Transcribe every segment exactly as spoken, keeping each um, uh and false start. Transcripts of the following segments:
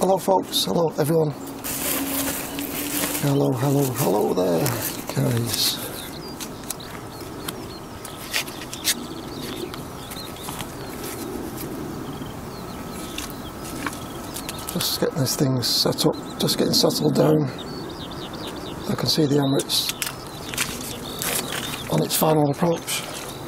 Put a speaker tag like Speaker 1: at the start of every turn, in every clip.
Speaker 1: Hello folks, hello everyone. Hello, hello, hello there, guys. Just getting this thing set up, just getting settled down. I can see the Emirates on its final approach.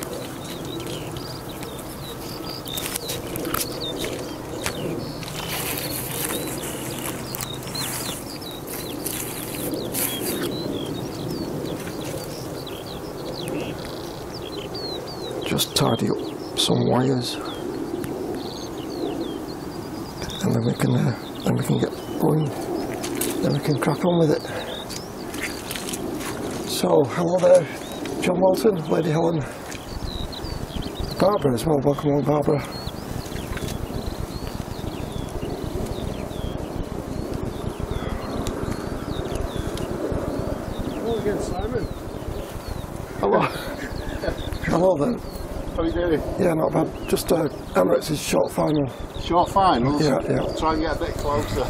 Speaker 1: Just tidy up some wires, and then we can uh, then we can get going. Then we can crack on with it. So, hello there, John Walton, Lady Helen, Barbara as well. Welcome on, Barbara.
Speaker 2: Hello again, Simon.
Speaker 1: Hello. Hello then.
Speaker 2: How are you doing?
Speaker 1: Yeah, not bad. Just uh, Emirates' short final.
Speaker 2: Short finals?
Speaker 1: Yeah, yeah.
Speaker 2: I'll try and get a bit closer.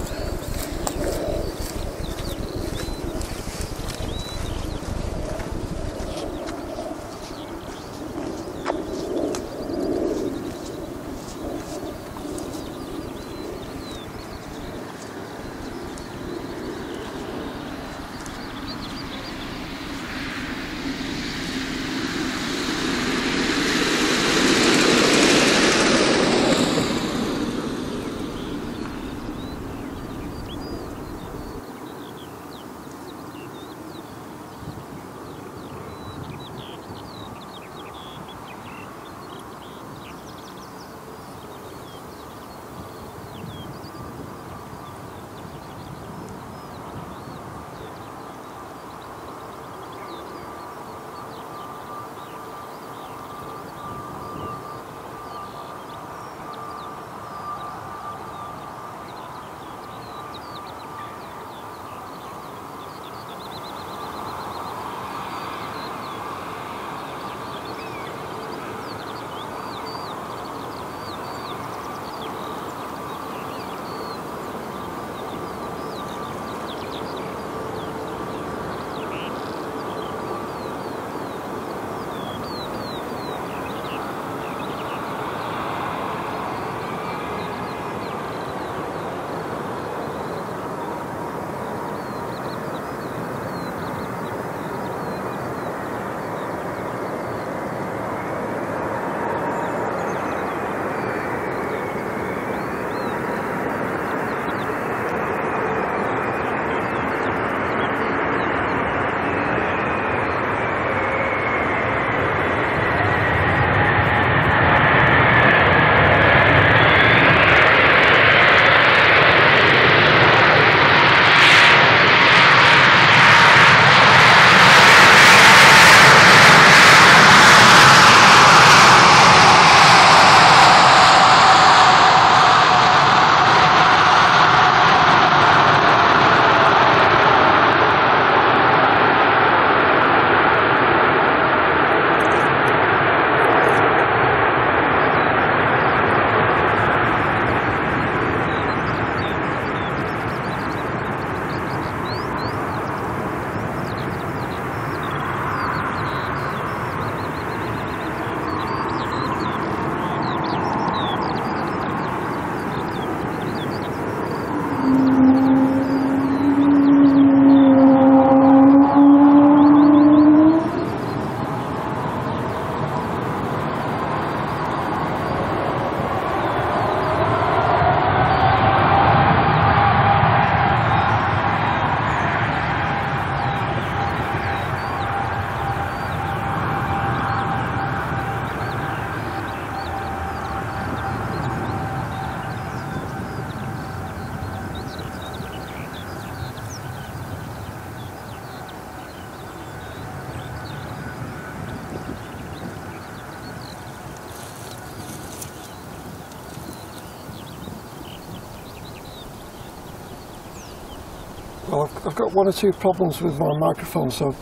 Speaker 1: Well, I've, I've got one or two problems with my microphone, so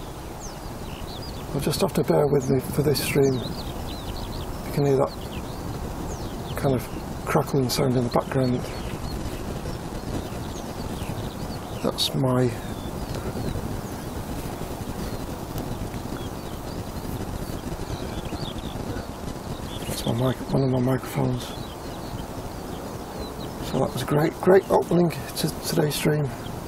Speaker 1: you'll just have to bear with me for this stream. You can hear that kind of crackling sound in the background. that's my that's my mic, one of my microphones. So that was great, great opening to today's stream.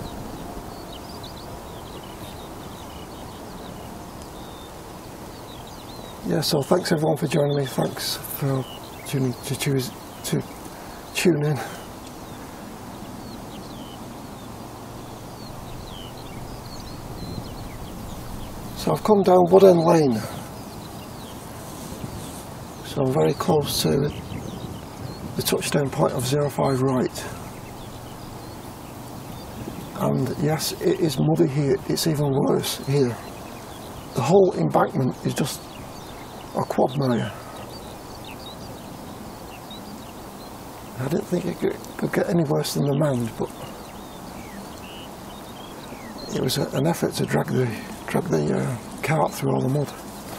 Speaker 1: Yeah, so thanks everyone for joining me. Thanks for tuning to choose to tune in. So I've come down Wood End Lane. So I'm very close to the touchdown point of zero five right. And yes, it is muddy here. It's even worse here. The whole embankment is just a quagmire. I didn't think it could, could get any worse than the mound, but it was a, an effort to drag the drag the uh, cart through all the mud.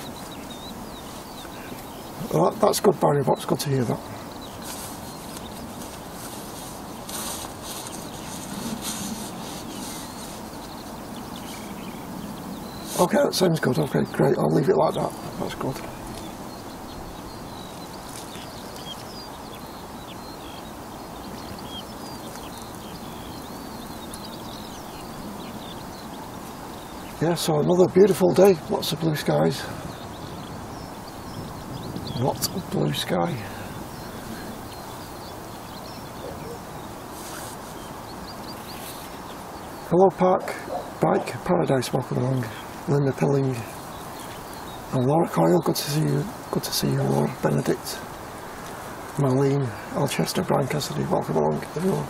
Speaker 1: Well, that, that's good, Barry Box. Good to hear that. Okay, that sounds good. Okay, great. I'll leave it like that. That's good. Yeah, so another beautiful day, lots of blue skies. Lots of blue sky. Hello Park Bike Paradise, welcome along. Linda Pilling and Laura Coyle, good to see you. Good to see you, Laura. Benedict, Marlene, Alchester, Brian Cassidy, welcome along everyone.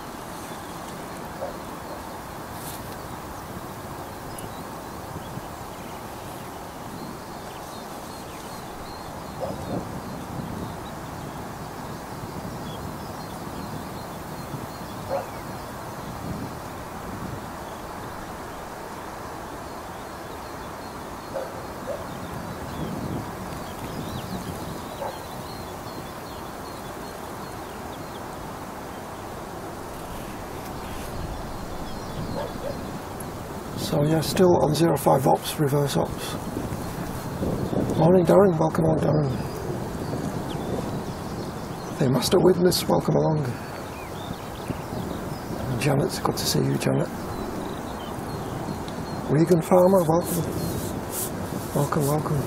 Speaker 1: So yeah, still on zero five ops, reverse ops. Morning Darren, welcome along Darren. The Master Witness, welcome along. And Janet, good to see you Janet. Regan Farmer, welcome. Welcome, welcome.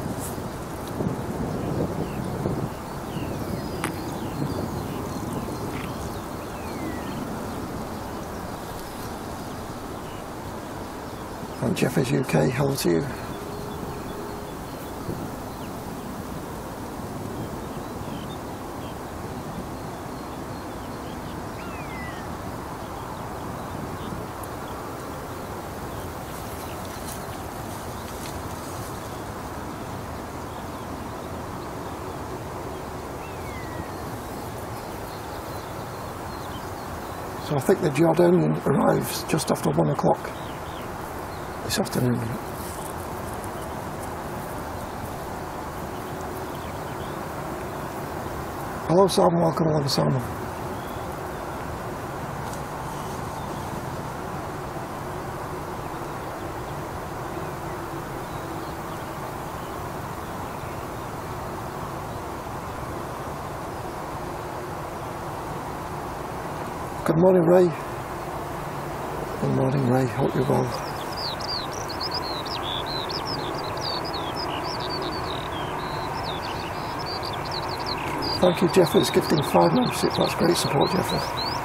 Speaker 1: And Jeffers U K, hello to you. So I think the Jordanian arrives just after one o'clock this afternoon. Hello Sam, welcome along Sam. Good morning Ray. Good morning Ray, hope you're well. Thank you Jeffers, gifting five membership, that's great support Jeffers.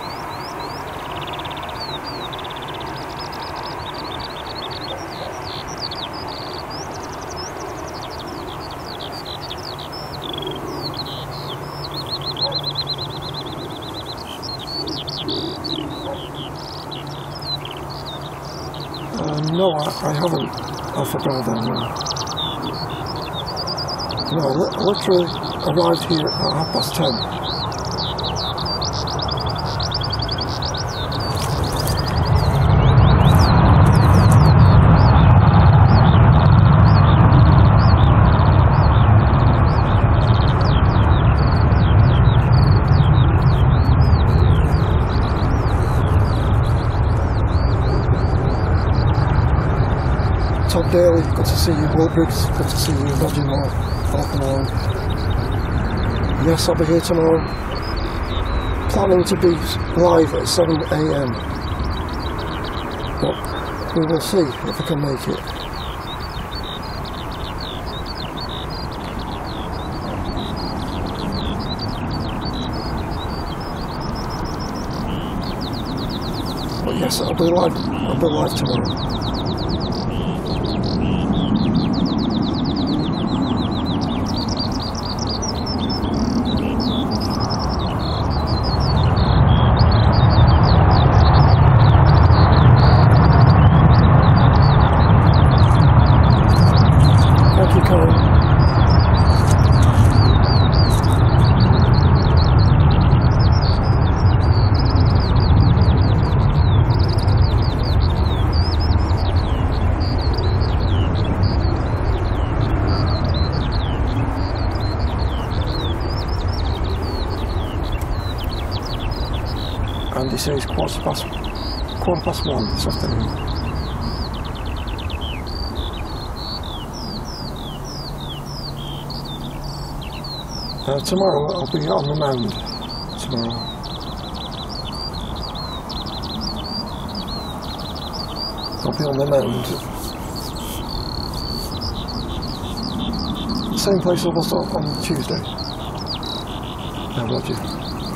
Speaker 1: Uh, no, I, I haven't Alpha Bravo, no. No, I literally arrived here at half past ten. Todd Daly, good to see you. Will Briggs, good to see you. Roger Moore, welcome along. Yes, I'll be here tomorrow. Planning to be live at seven A M But we will see if I can make it. But yes, I'll be live. I'll be live tomorrow. Andy says quarter past, quarter past one this afternoon. Uh, tomorrow I'll be on the mound. Tomorrow. I'll be on the mound. Same place I was on Tuesday. Now, Roger.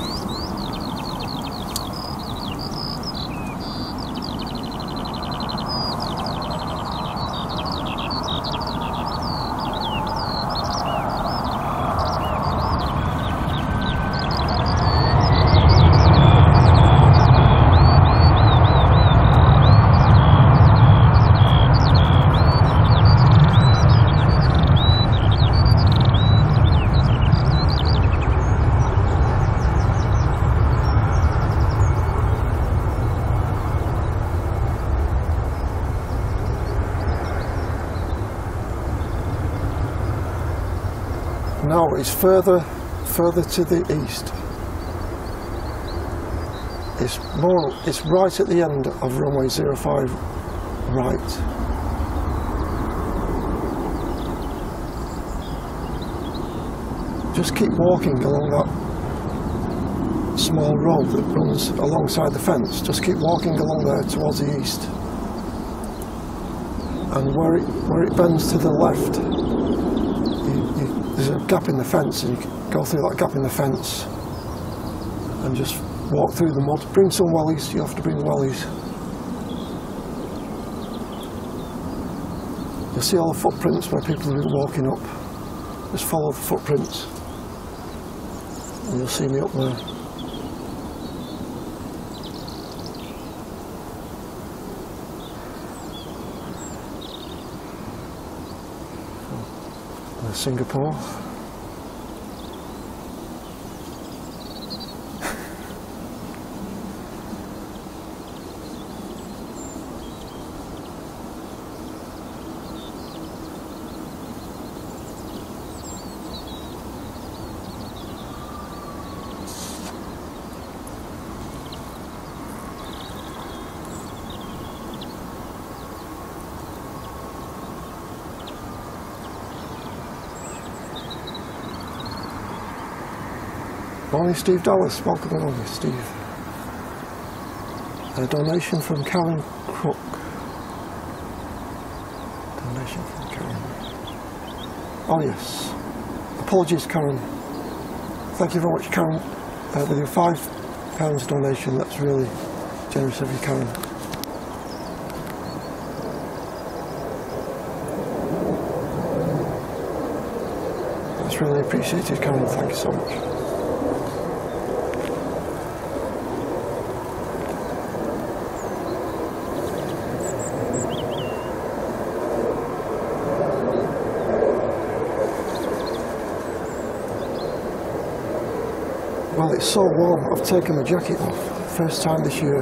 Speaker 1: No, it's further, further to the east. It's more, it's right at the end of runway zero five, right. Just keep walking along that small road that runs alongside the fence. Just keep walking along there towards the east. And where it, where it bends to the left, there's a gap in the fence, and you can go through that gap in the fence and just walk through the mud. Bring some wellies, you have to bring wellies. You'll see all the footprints where people have been walking up. Just follow the footprints and you'll see me up there. Singapore. Morning, Steve Dallas. Welcome along, Steve. A donation from Karen Crook. Donation from Karen. Oh yes. Apologies, Karen. Thank you very much, Karen, uh, with your five pounds donation. That's really generous of you, Karen. That's really appreciated, Karen. Thank you so much. Well, it's so warm, I've taken my jacket off. First time this year.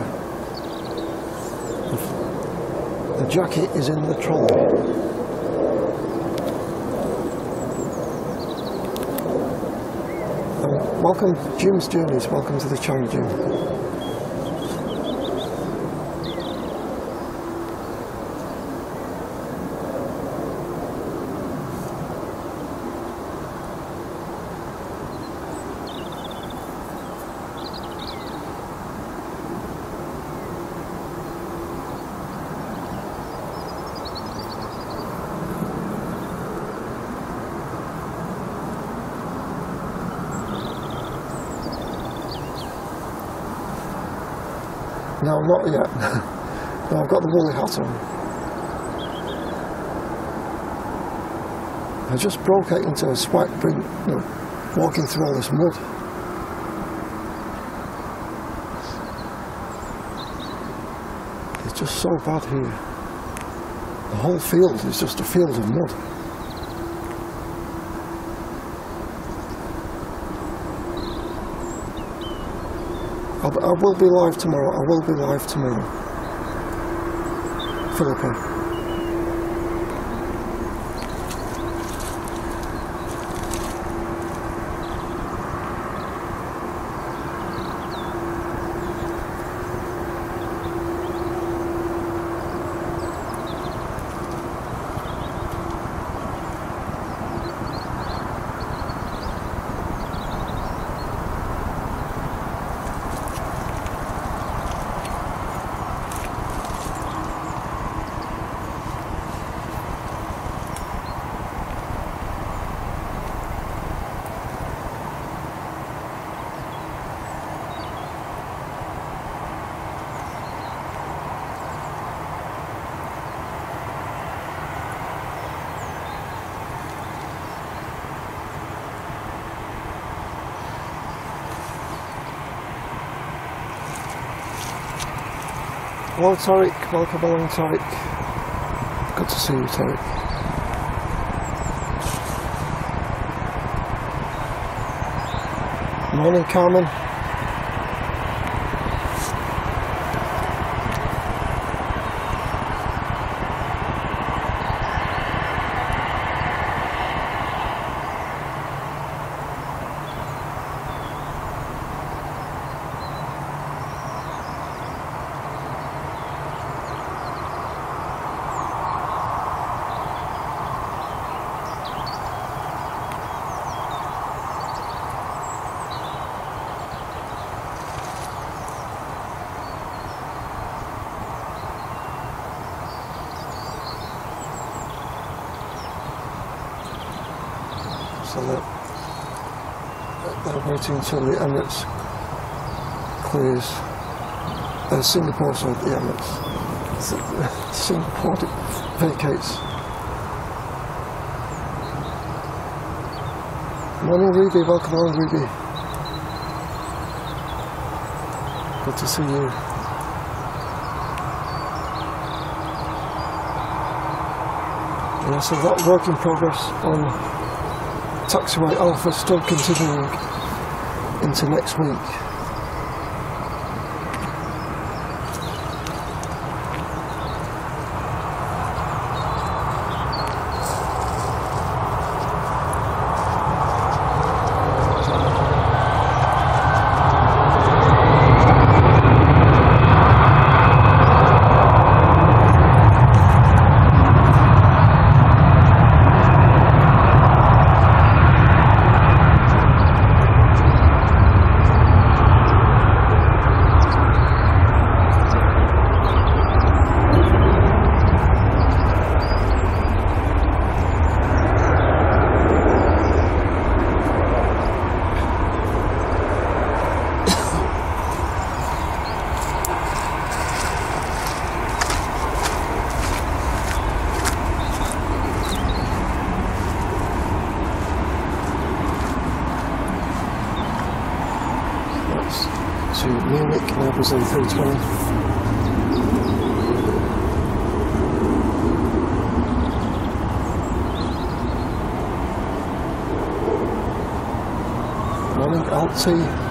Speaker 1: The jacket is in the trolley. Um, welcome, Jim's Journeys. Welcome to the channel, Jim. No, not yet. No, I've got the woolly hat on. I just broke out into a sweat, bring, you know, walking through all this mud. It's just so bad here. The whole field is just a field of mud. I'll, I will be live tomorrow. I will be live tomorrow. Philippa. Hello Tariq, welcome along Tariq. Good to see you Tariq. Morning Carmen. So they're, they're waiting until the Emirates clears. Uh, Singapore, sorry, the Emirates. Singapore vacates. Morning Ruby, welcome along Ruby. Good to see you. Yeah, so that work in progress on Taxiway Alpha still continuing into next week. To Munich, Airbus A three twenty. Morning, Alti.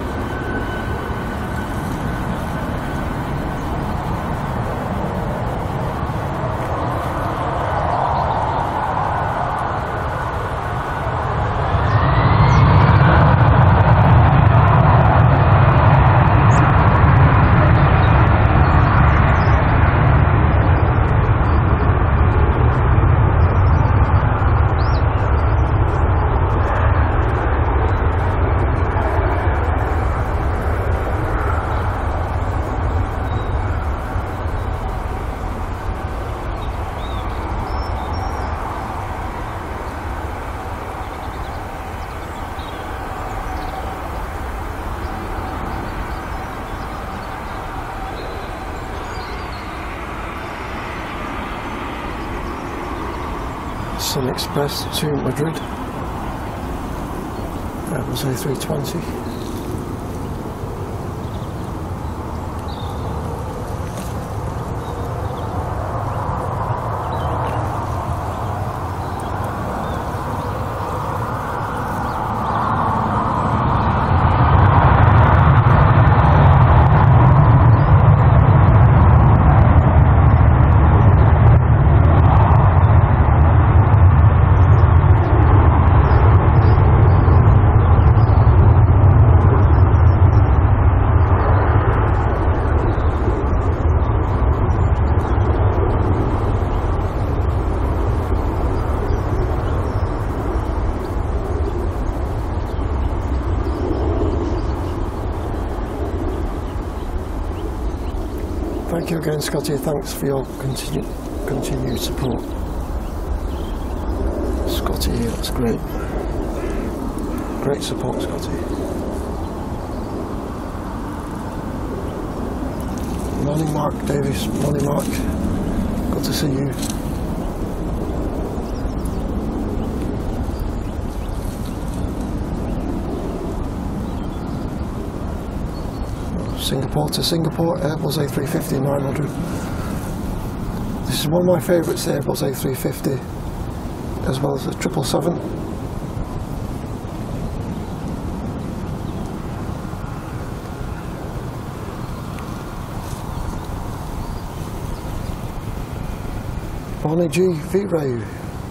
Speaker 1: Sun Express to Madrid. Airbus A three twenty. Thank you again, Scotty. Thanks for your continu continued support. Scotty, that's great. Great support, Scotty. Morning, Mark Davis. Morning, Mark. Good to see you. Singapore to Singapore, Airbus A three fifty nine hundred. This is one of my favourites, the Airbus A three fifty, as well as the triple seven. Bonnie G, V-Ray.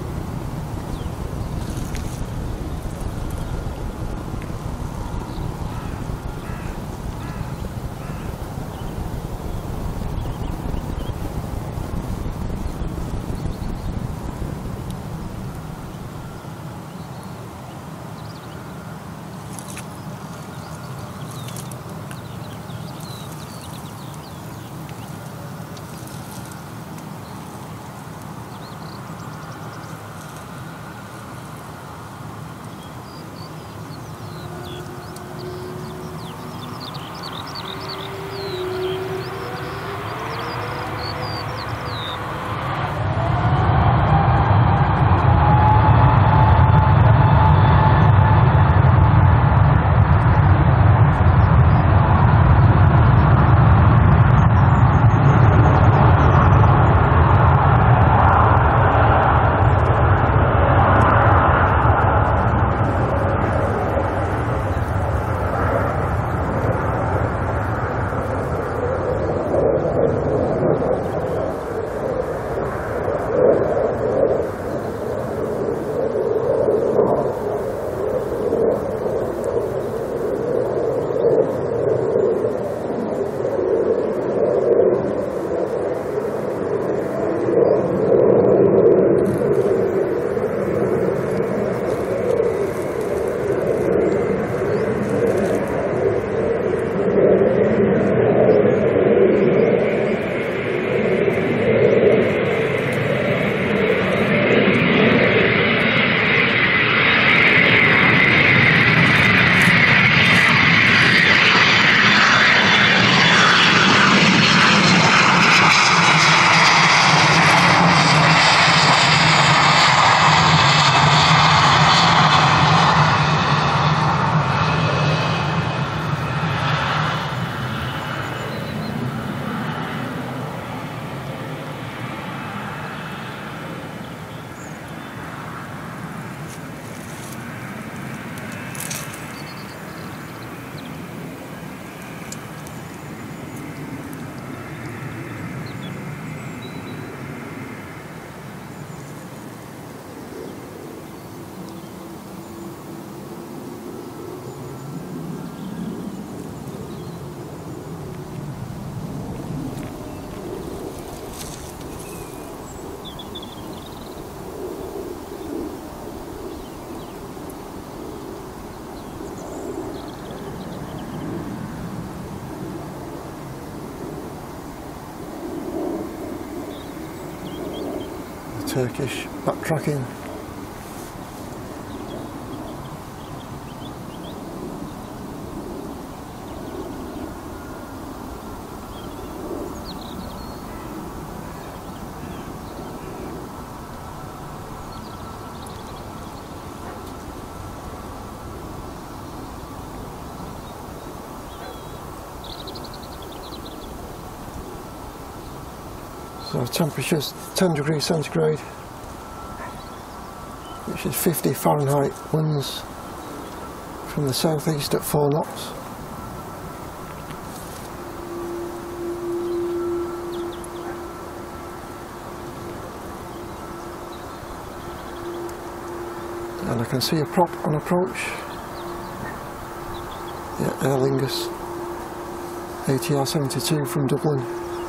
Speaker 1: Turkish backtracking. So temperature's ten degrees centigrade, which is fifty Fahrenheit, winds from the southeast at four knots. And I can see a prop on approach. Yeah, Aer Lingus A T R seventy-two from Dublin.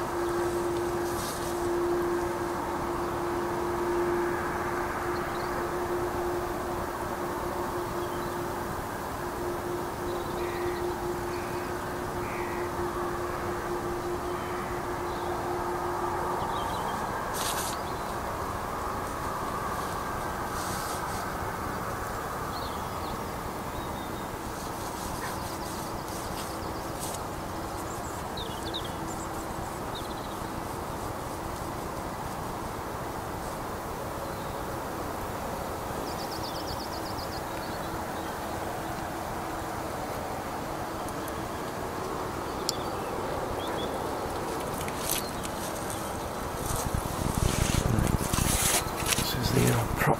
Speaker 1: The uh, prop.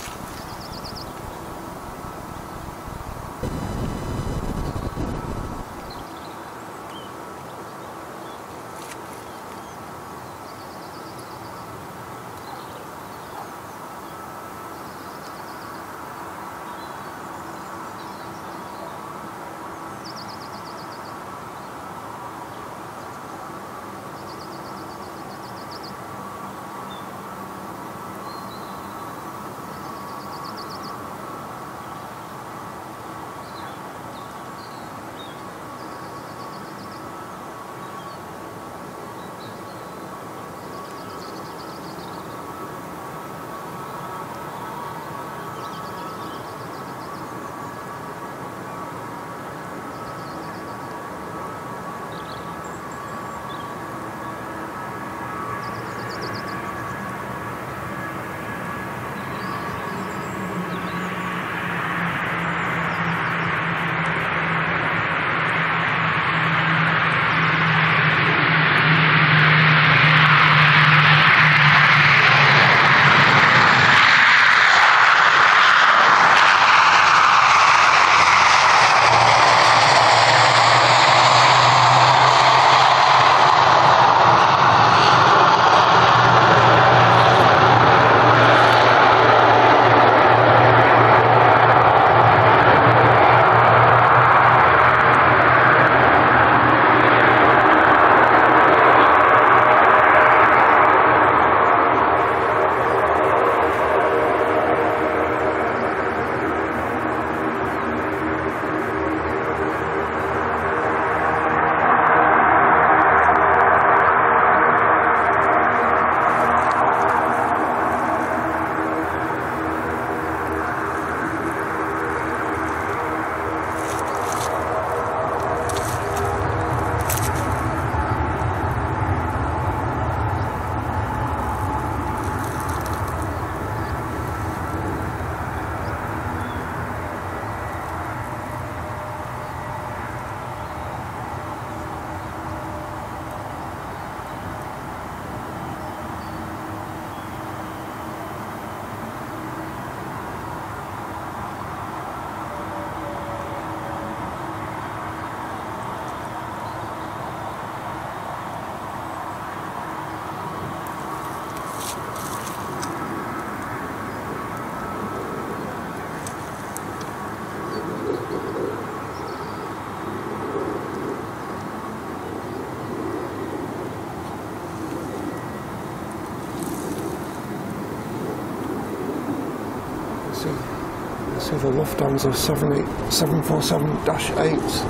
Speaker 1: So the Lufthansa seven forty-seven dash eight.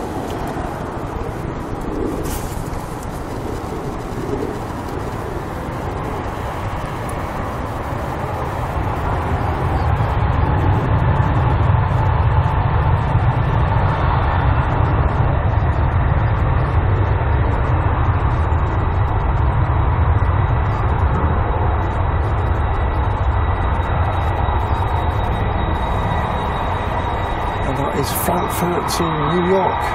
Speaker 1: Is Frankfurt to New York.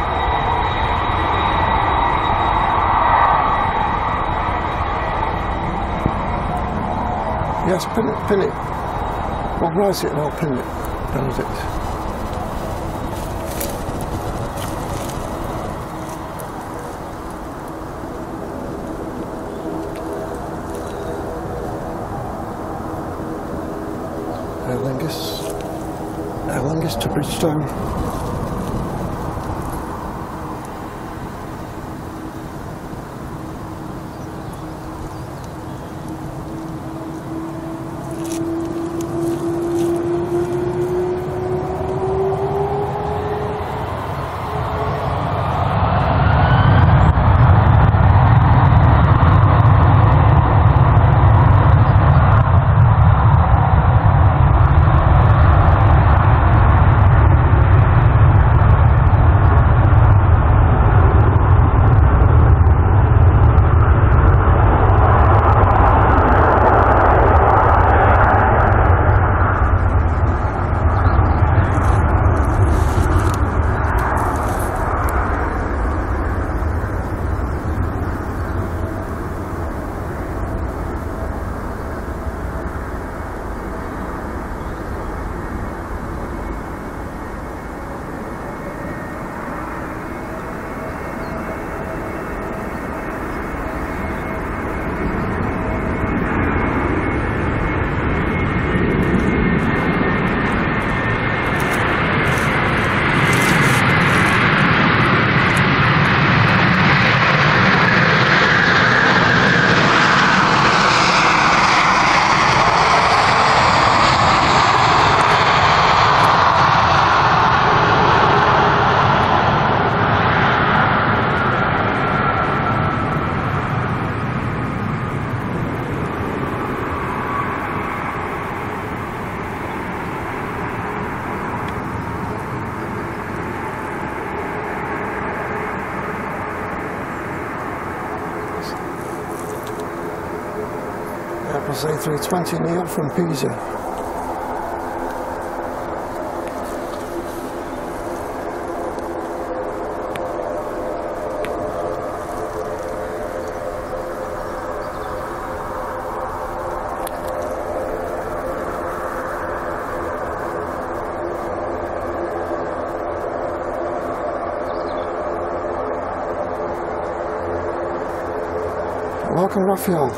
Speaker 1: Yes, pin it, pin it. Well, rise it and I'll pin it. Benedict. Aer Lingus. Aer Lingus to Bridgestone. Airbus A three twenty Neo from Pisa. Welcome, Raphael.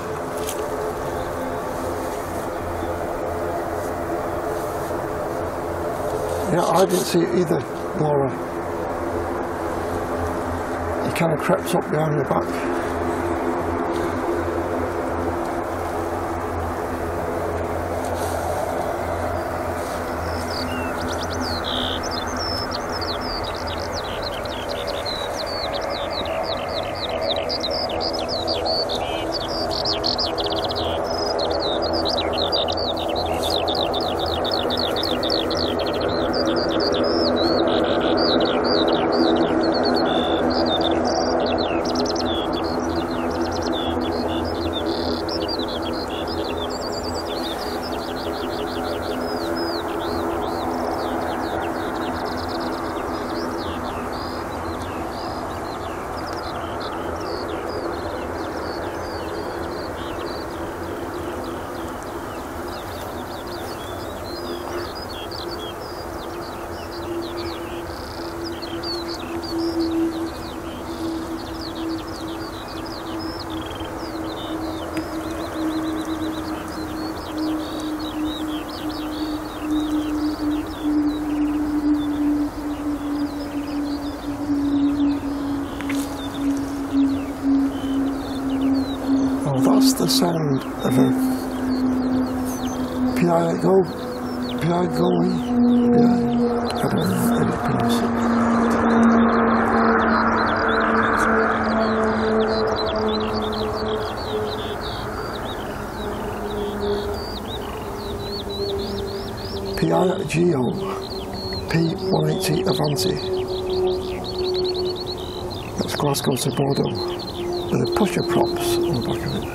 Speaker 1: Yeah, I didn't see it either, Laura. He kind of crept up behind my back. That's the sound of a Piago, Piagoli, yeah, I don't know how to pronounce it. Piaggio P one eighty Avanti. That's Glasgow to Bordeaux, with the pusher props on the back of it.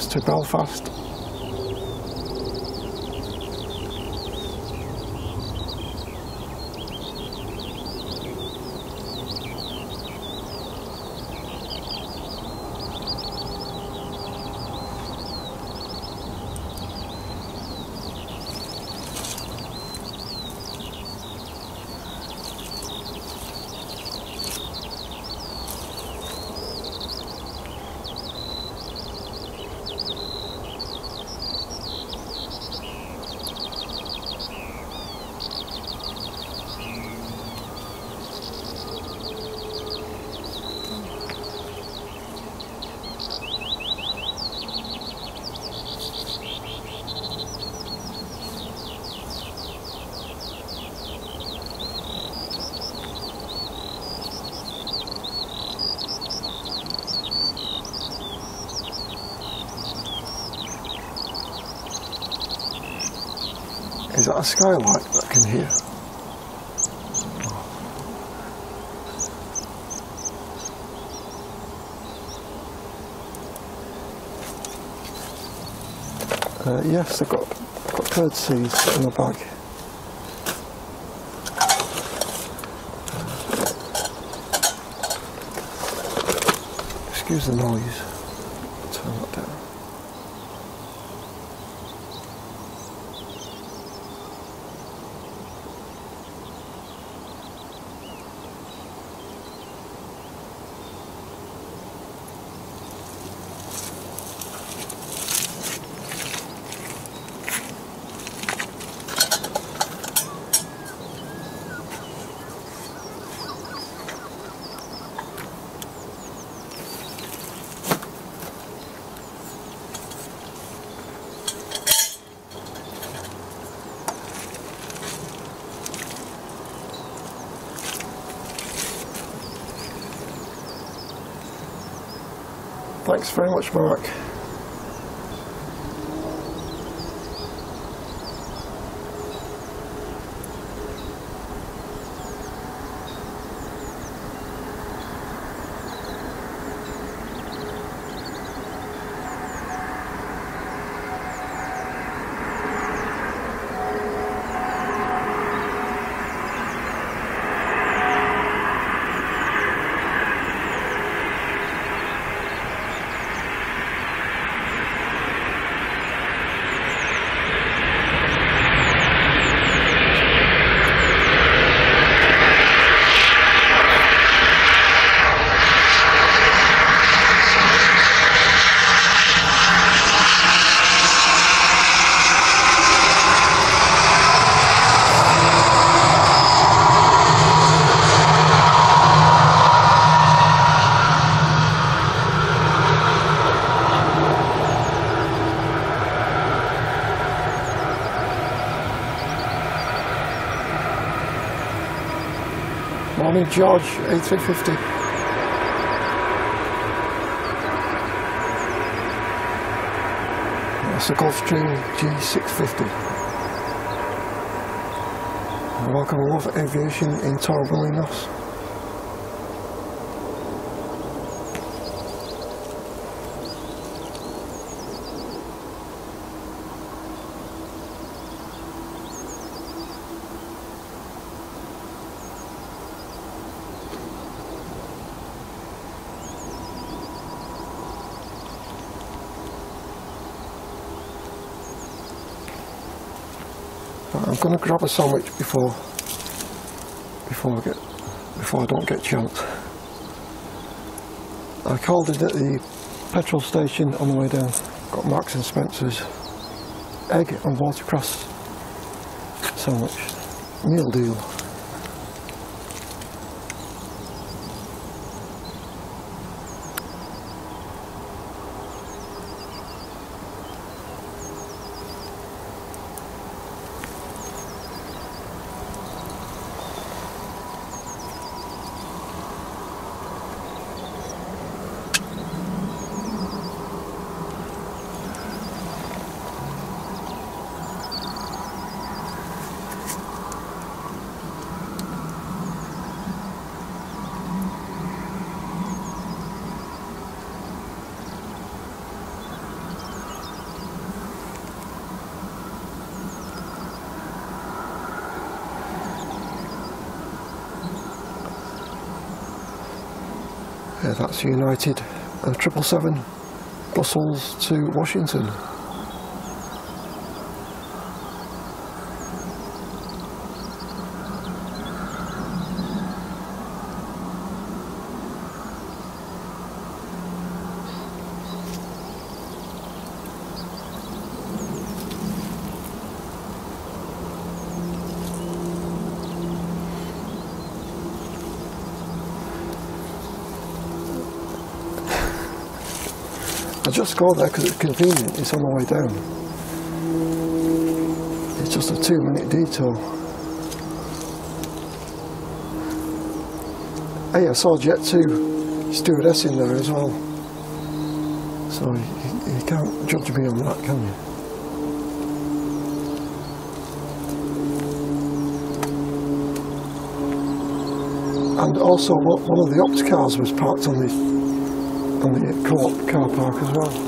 Speaker 1: to Belfast. Is that a skylight that I can hear? Uh, yes, I've got, got bird seeds in the bag. Excuse the noise. Turn that down. Thanks very much, Mark. Morning, George, A three fifty. That's a Gulfstream G six fifty. Welcome, Lowe Aviation in Torremolinos. I'm going to grab a sandwich before before I get before I don't get chanced. I called in at the petrol station on the way down. Got Marks and Spencer's egg and watercress sandwich meal deal. Uh, that's United uh, triple seven Brussels to Washington. I just go there because it's convenient, it's on the way down. It's just a two minute detour. Hey, I saw Jet two stewardess in there as well. So you, you can't judge me on that, can you? And also one of the Opt cars was parked on the on the co-op car park as well.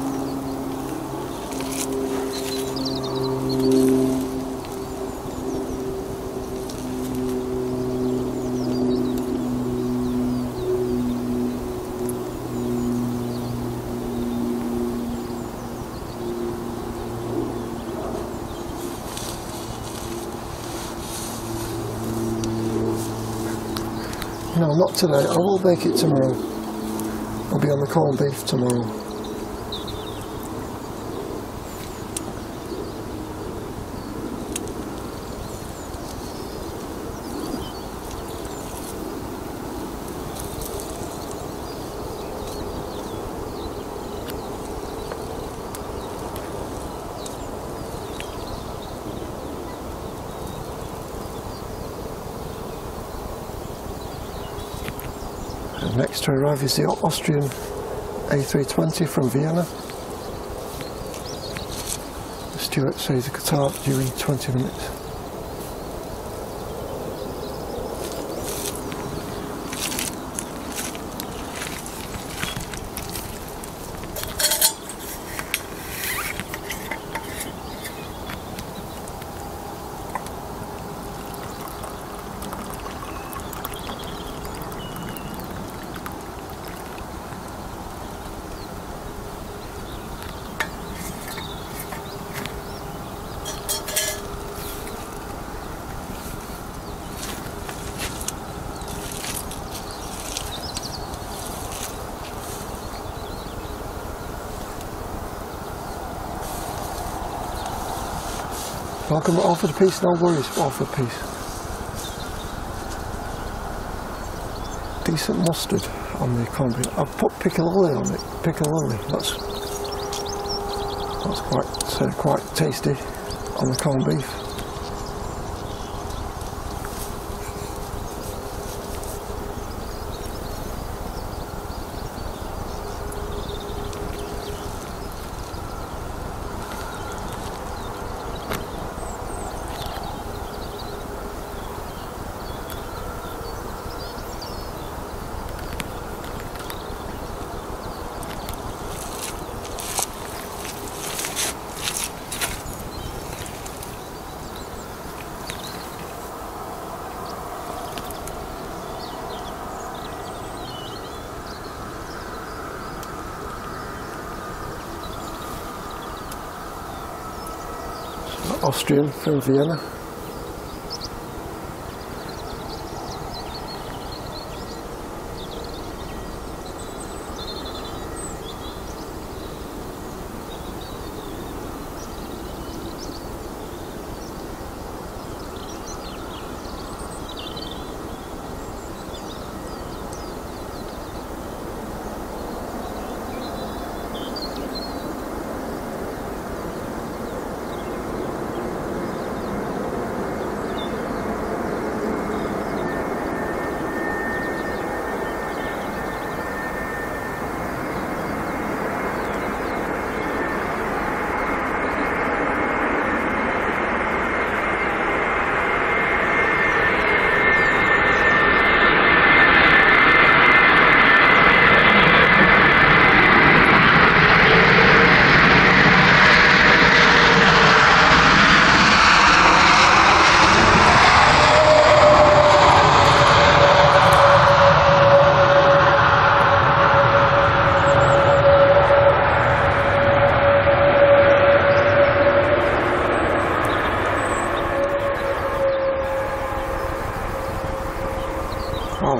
Speaker 1: No, not today. I will make it tomorrow. I'll be on the corned beef tomorrow. Next to arrive is the Austrian A three twenty from Vienna. The steward says the Qatar due in twenty minutes. Welcome to Offered Peace, no worries, Offered Peace. Decent mustard on the corned beef. I've put piccalilli on it, piccalilli, that's, that's quite, uh, quite tasty on the corned beef. Austrian from Vienna.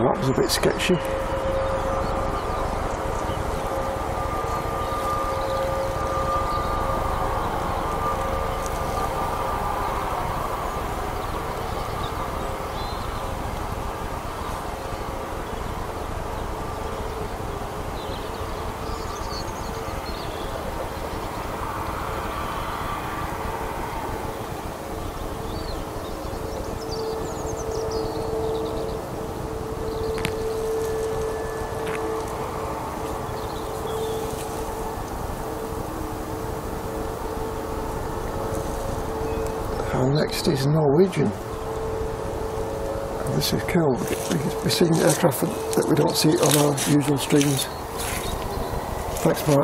Speaker 1: map was a bit sketchy. And next is Norwegian. And this is cool. We're seeing aircraft that we don't see on our usual streams. Thanks, Mark.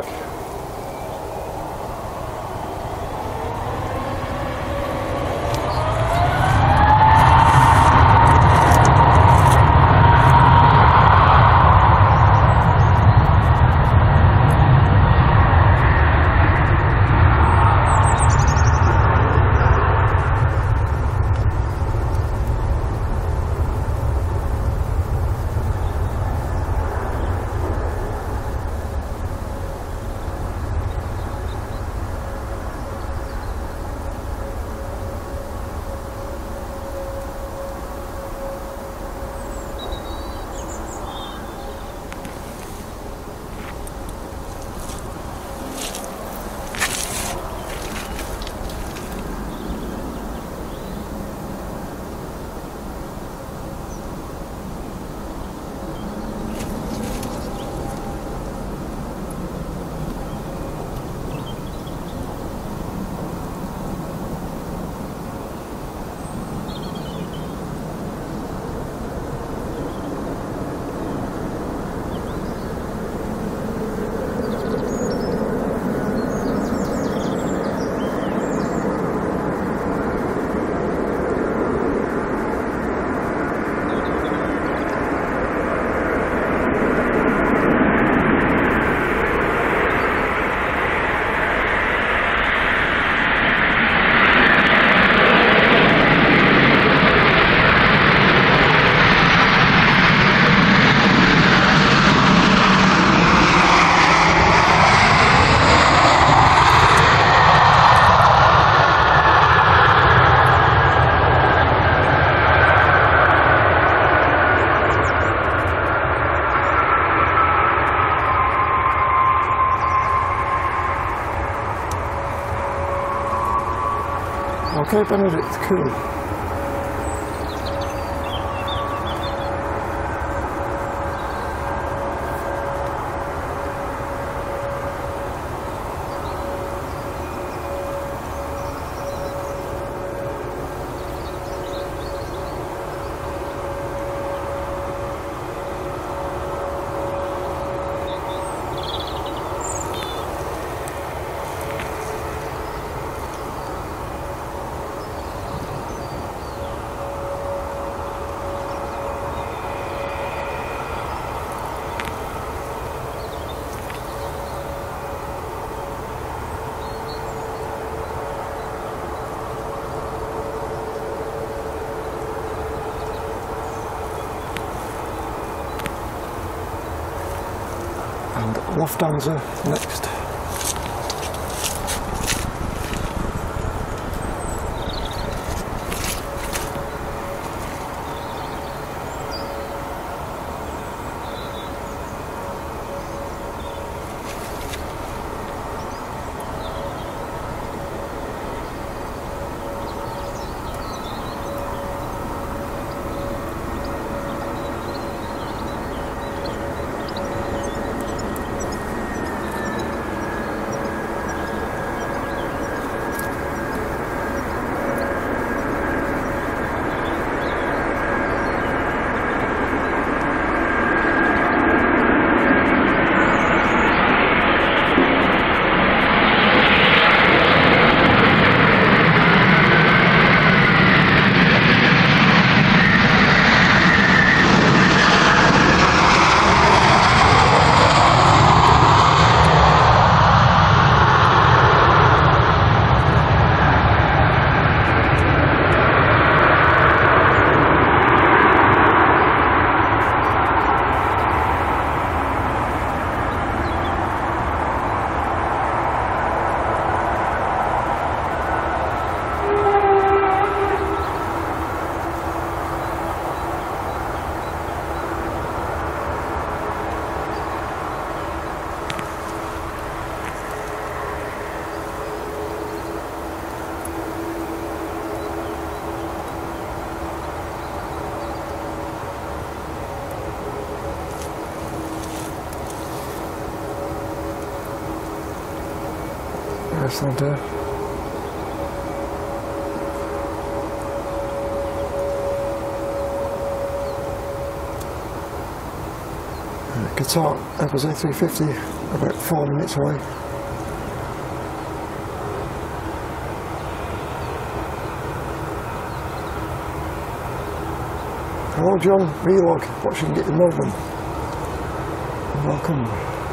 Speaker 1: Okay, Benedict, cool. And Lufthansa next. Iceland. Qatar Emirates A three fifty, about four minutes away. Hello John, Vlog, watching it in Melbourne. Welcome.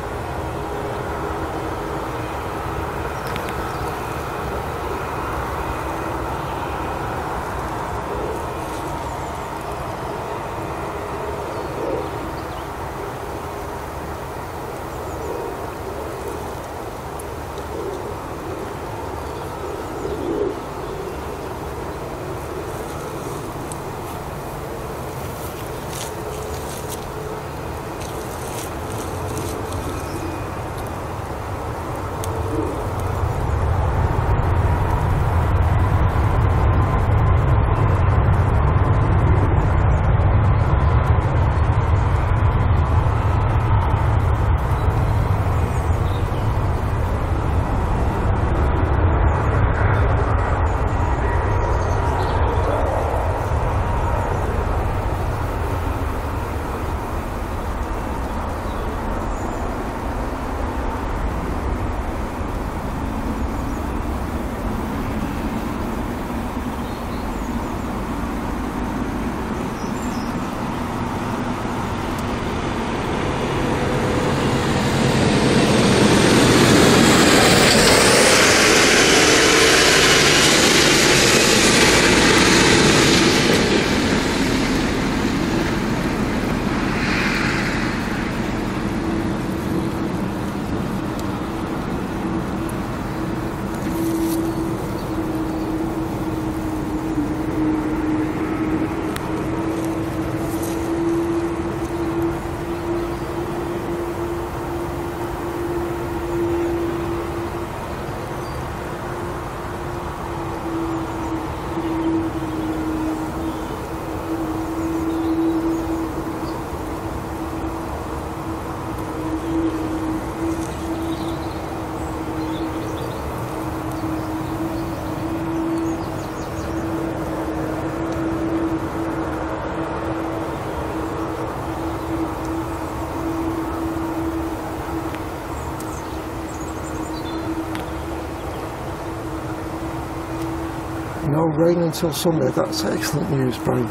Speaker 1: No rain until Sunday, that's excellent news, Brian.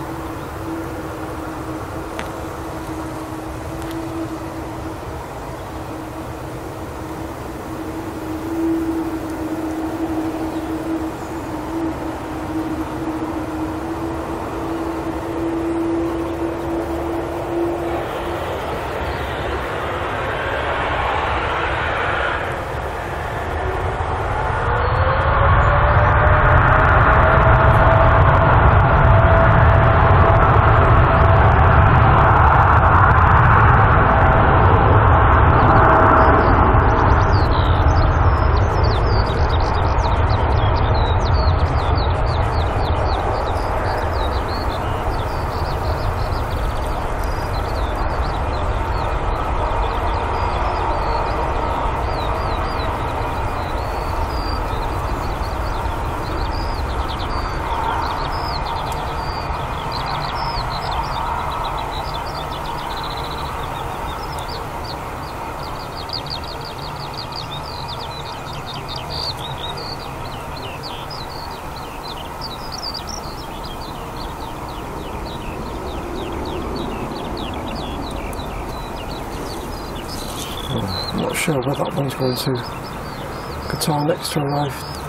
Speaker 1: I'm not sure where that one's going to. Qatar next to arrive.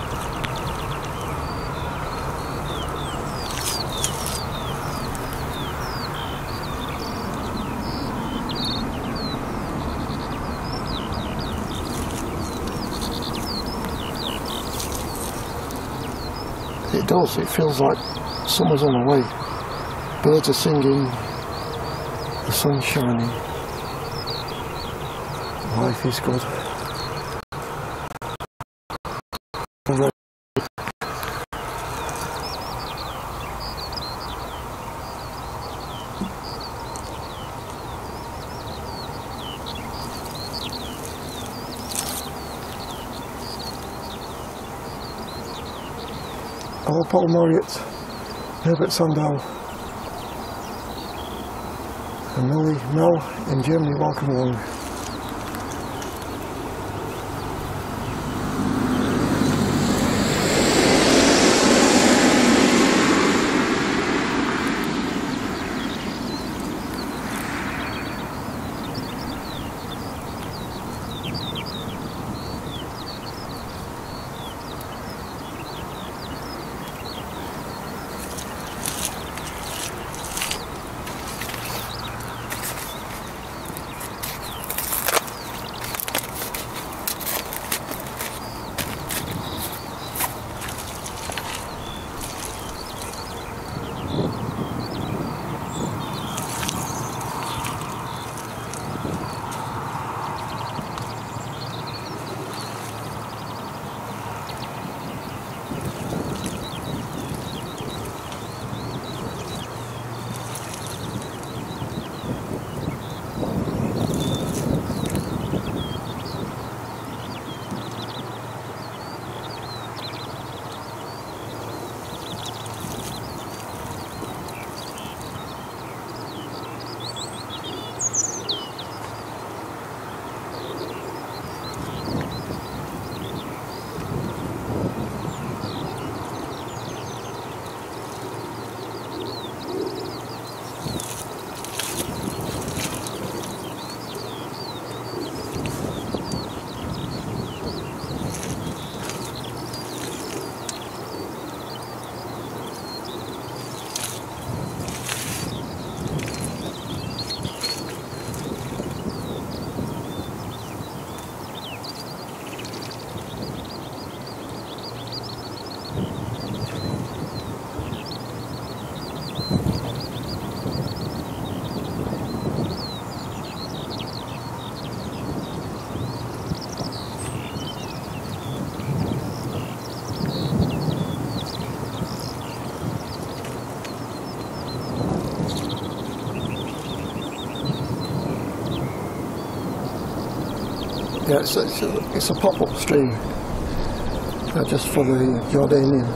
Speaker 1: It does, it feels like summer's on the way. Birds are singing, the sun's shining. Life is good. Hello Paul Marriott, Herbert Sandell and Millie Mel in Germany, welcome along. Yeah, it's, it's, a, it's a pop-up stream uh, just for the Jordanian.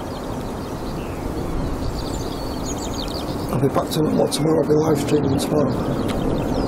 Speaker 1: I'll be back to normal tomorrow, I'll be live streaming tomorrow.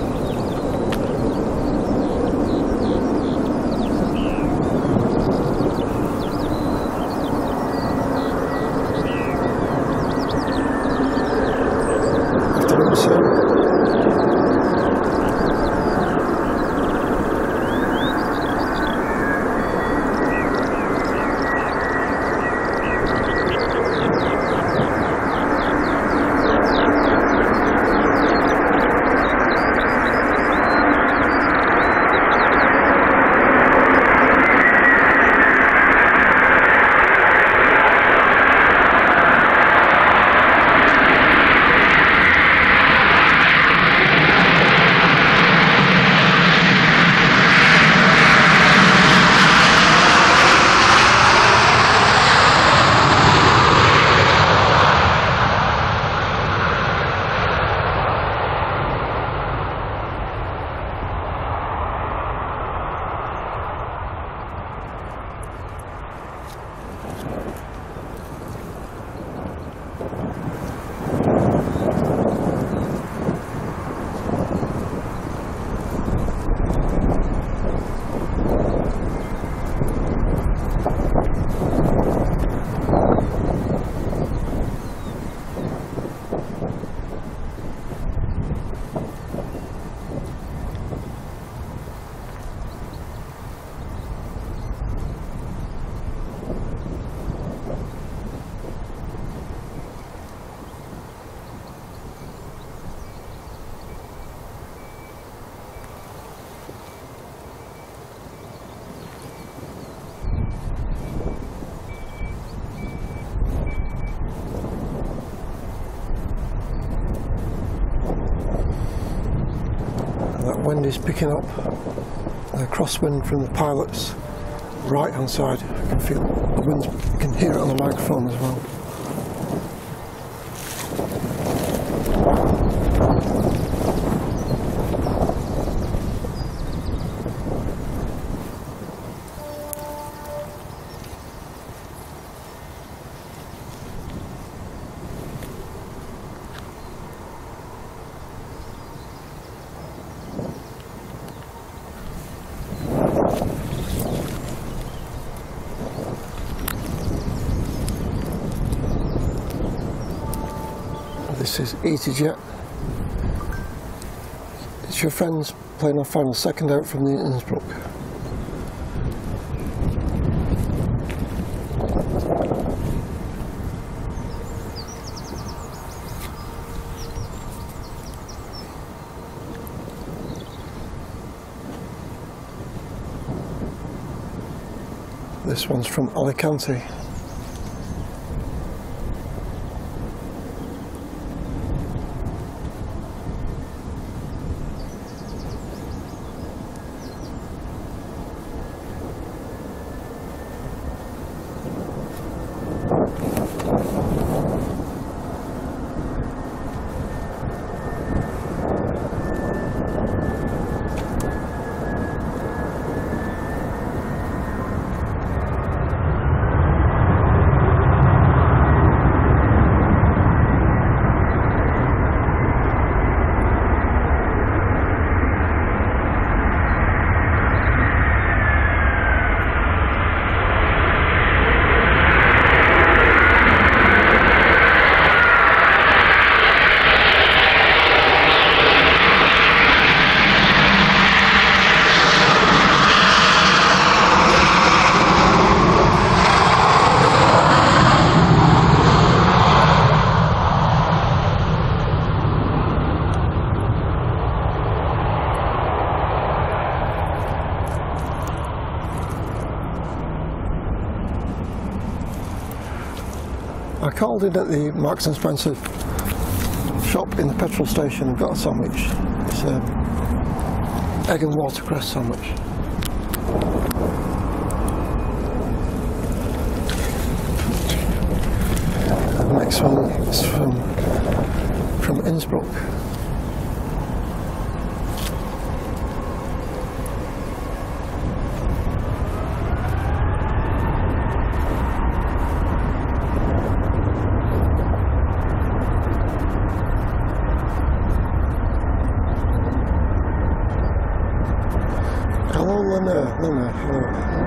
Speaker 1: Wind is picking up, a crosswind from the pilot's right hand side. I can feel the wind, you can hear it on the microphone as well. This is EasyJet. It's your friends playing our final second out from the Innsbruck. This one's from Alicante. I called in at the Marks and Spencer shop in the petrol station and got a sandwich. It's an egg and watercress sandwich. The next one is from, from Innsbruck. Hello, Lena. Lena, hello.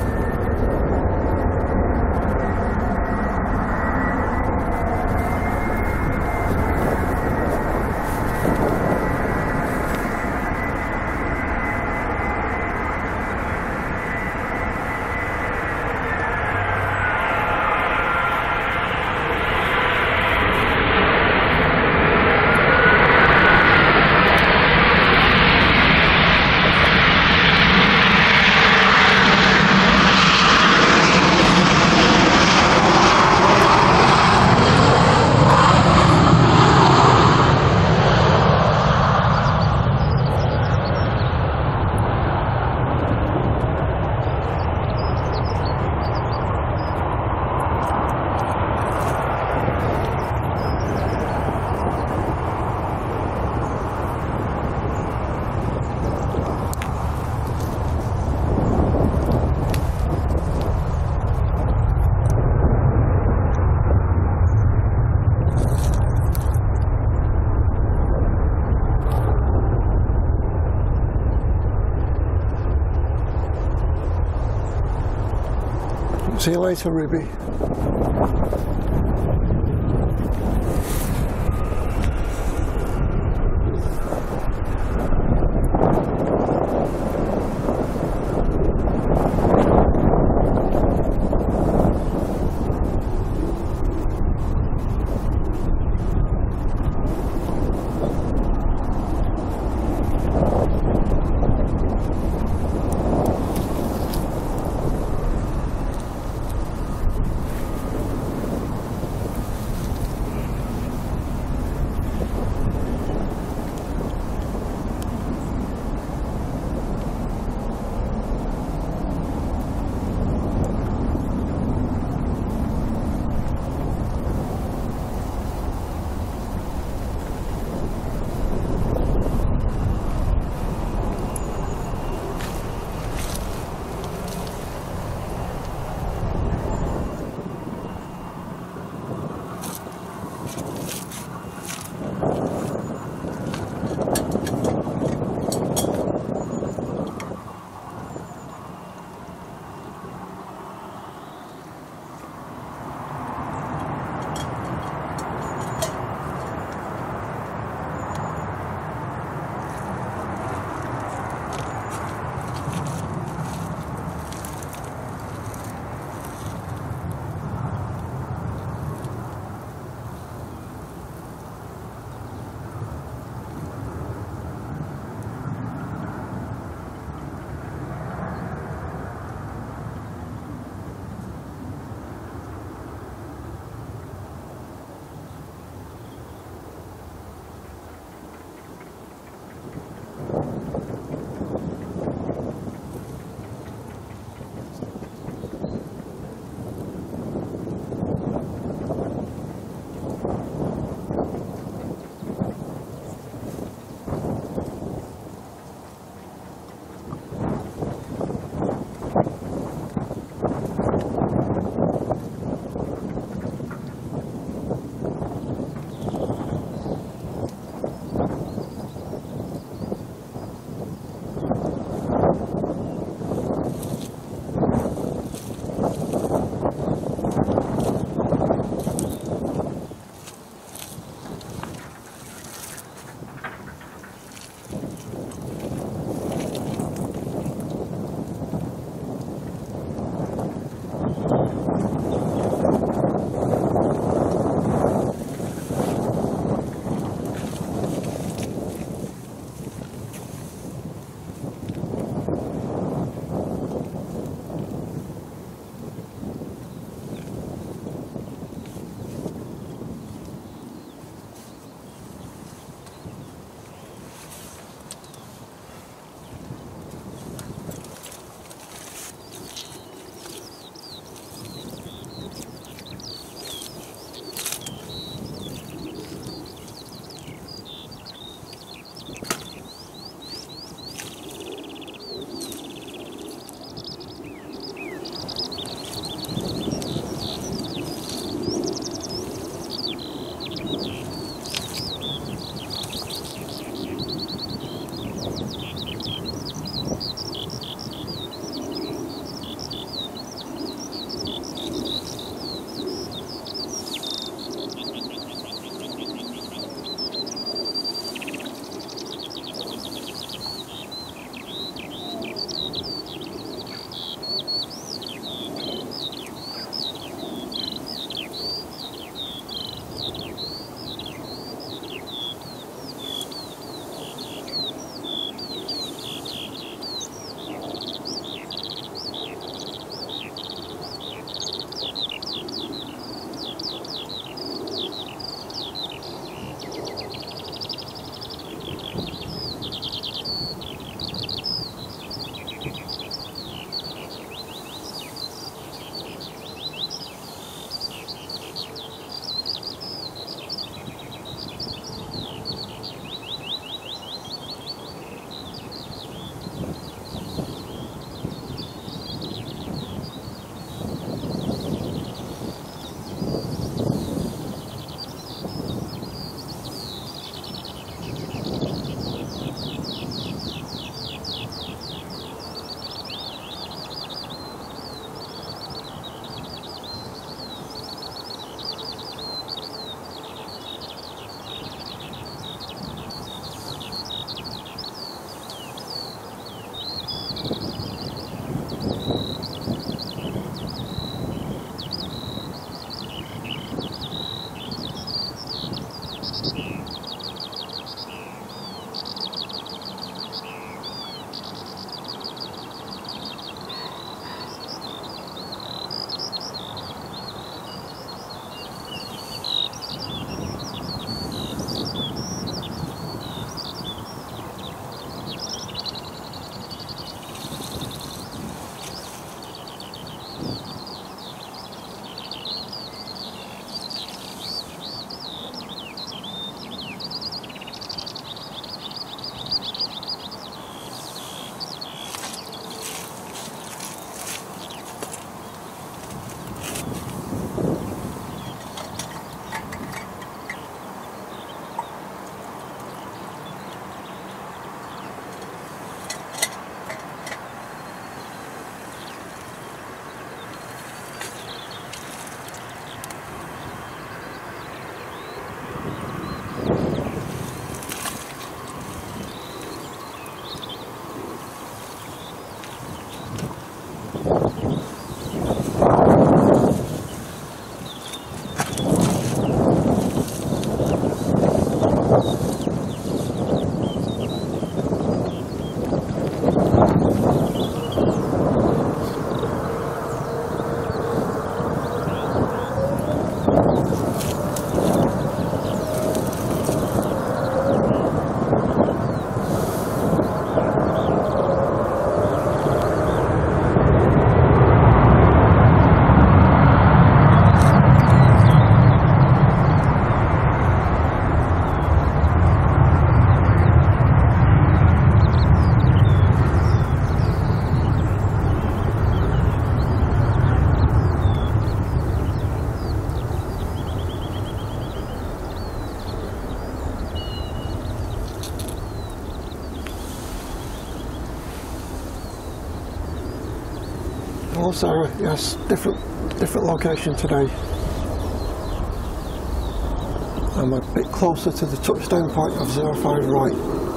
Speaker 1: See you later, Ruby. Hello Sarah, yes, different different location today. I'm a bit closer to the touchdown point of zero five right.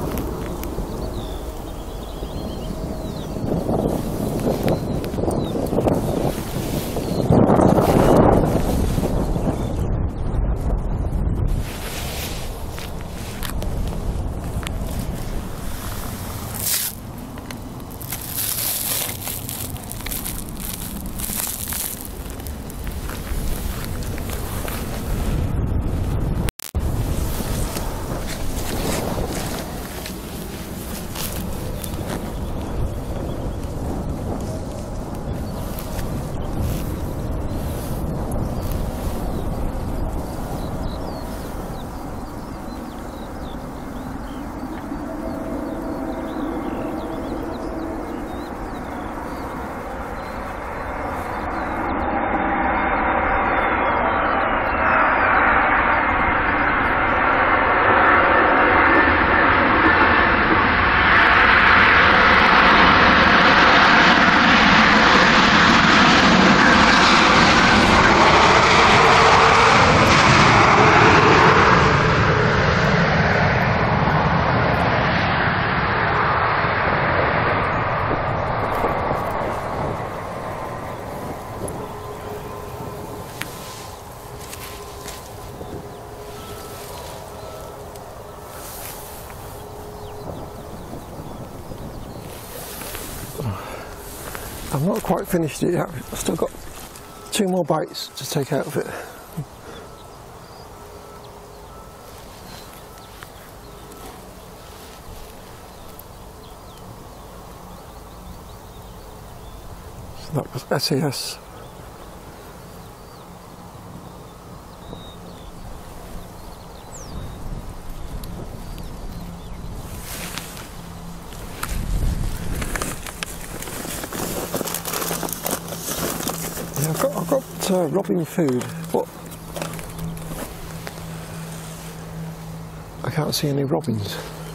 Speaker 1: I've not quite finished it yet. I've still got two more bites to take out of it. So that was S E S. I've got, I've got uh, robin food, but I can't see any robins.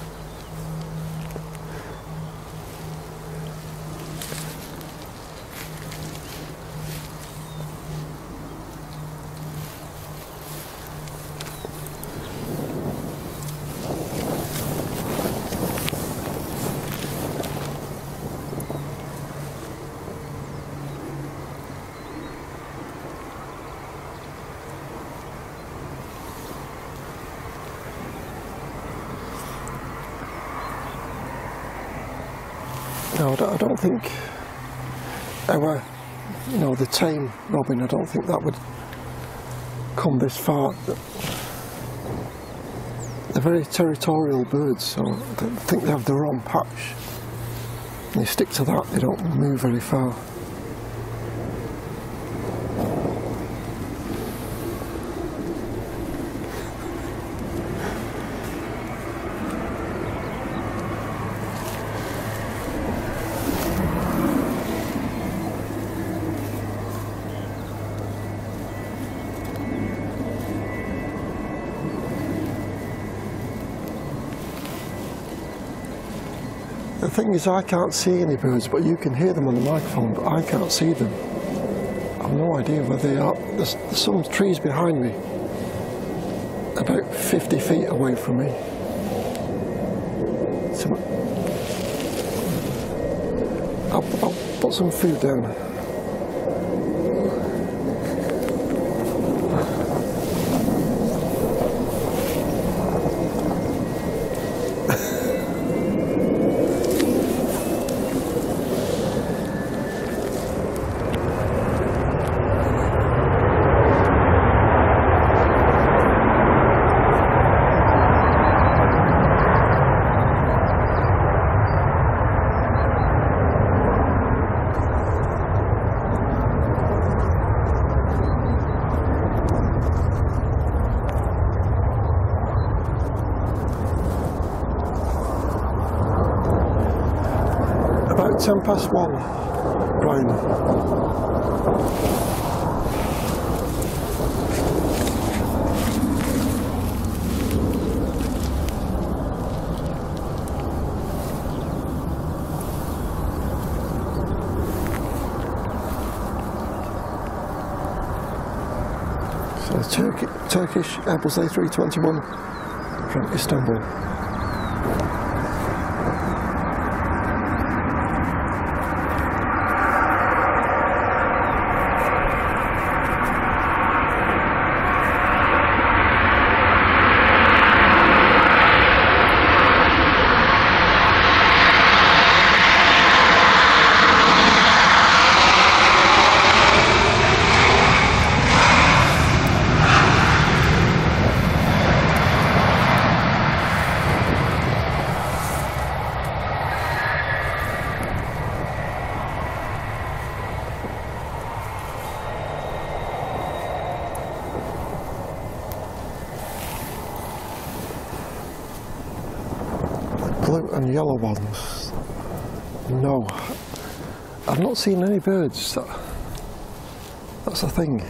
Speaker 1: No, I don't, I don't think our, you know, the tame robin, I don't think that would come this far. They're very territorial birds, so I don't think they have their own patch. When they stick to that, they don't move very far. The thing is, I can't see any birds, but you can hear them on the microphone, but I can't see them. I've no idea where they are. There's, there's some trees behind me, about fifty feet away from me. So I'll, I'll put some food down. About ten past one, Ryan. So Turkey, Turkish Airbus A three twenty-one from Istanbul. Blue and yellow ones. No, I've not seen any birds. That, that's the thing.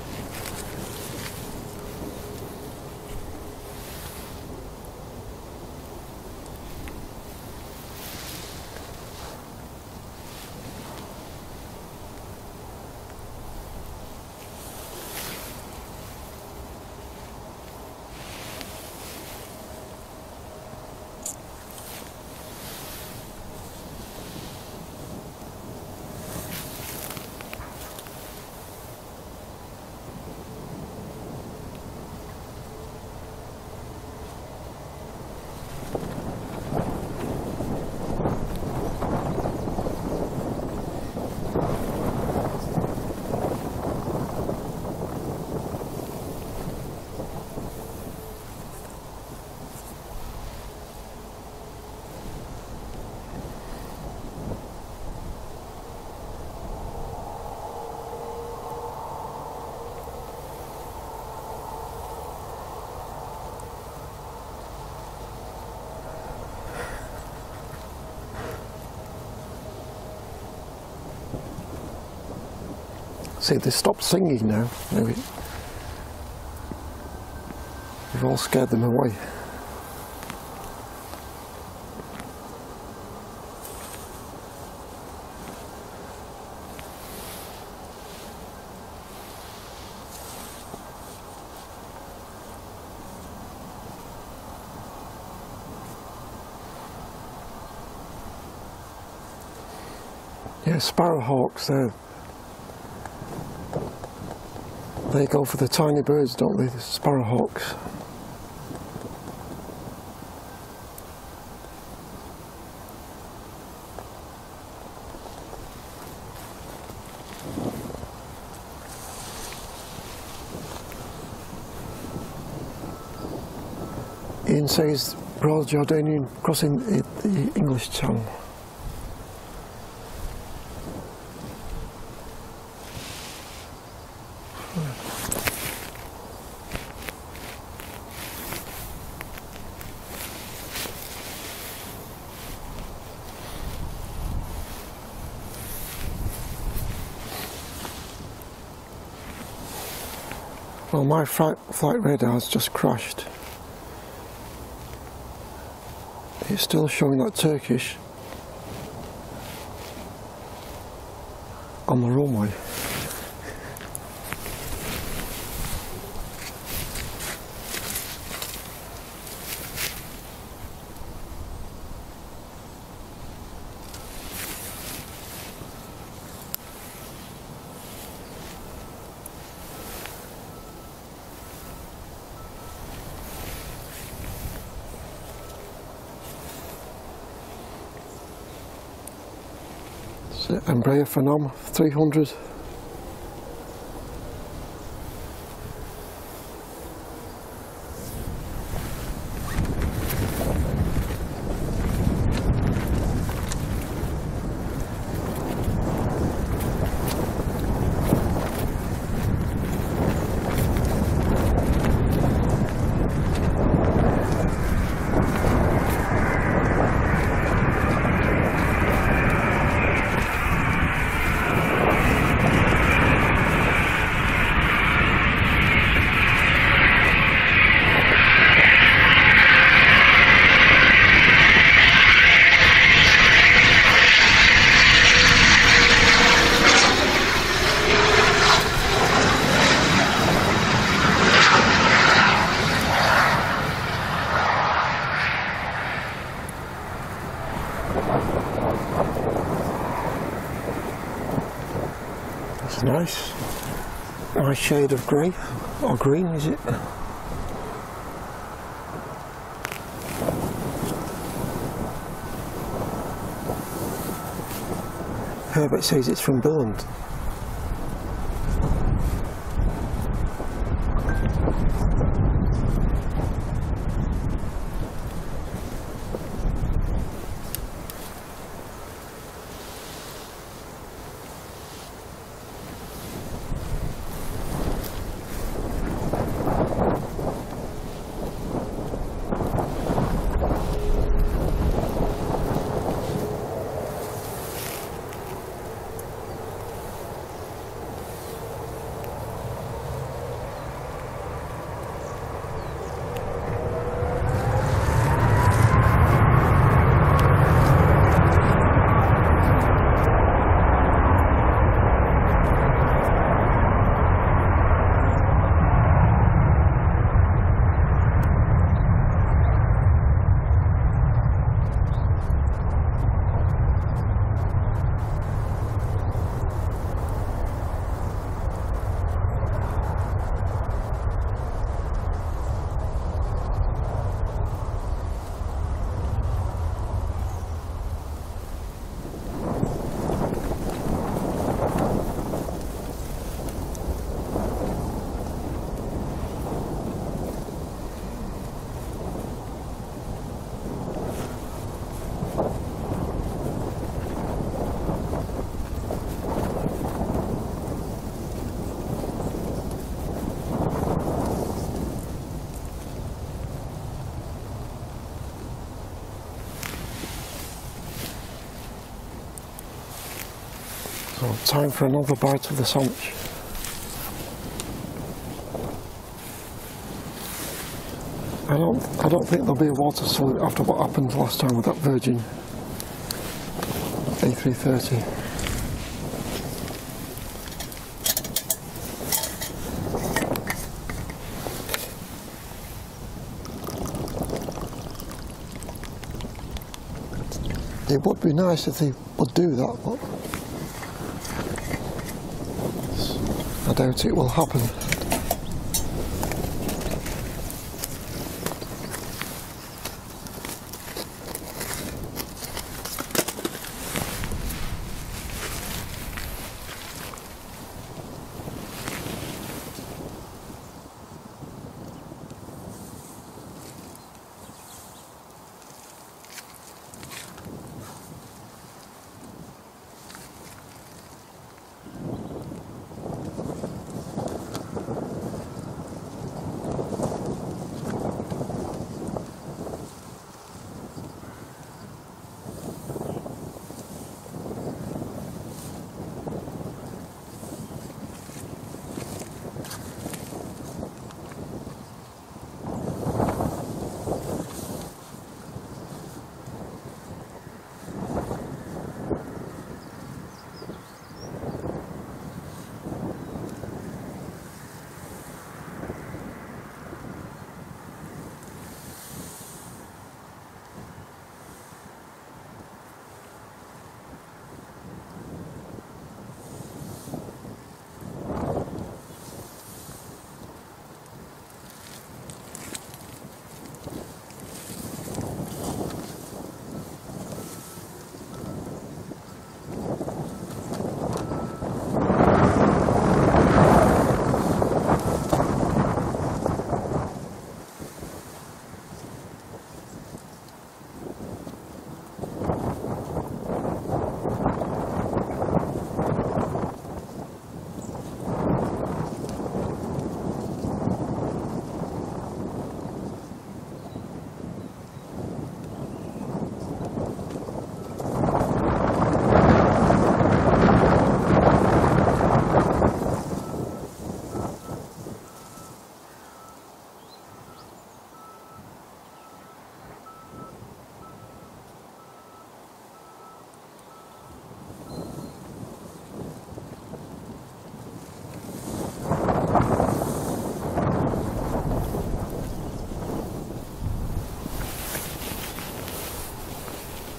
Speaker 1: See, they stopped singing now. Maybe we've all scared them away. Yeah, sparrowhawks, they're They go for the tiny birds, don't they, the sparrowhawks? Ian says Royal Jordanian crossing the, the English Channel. Well, my flight, flight radar has just crashed. It's still showing that Turkish on the runway. Embraer Phenom three hundred. nice. Nice shade of grey, or green is it? Herbert says it's from Billand. So time for another bite of the sandwich. I don't I don't think there'll be a water salute after what happened last time with that Virgin A three thirty. It would be nice if they would do that, but I doubt it will happen.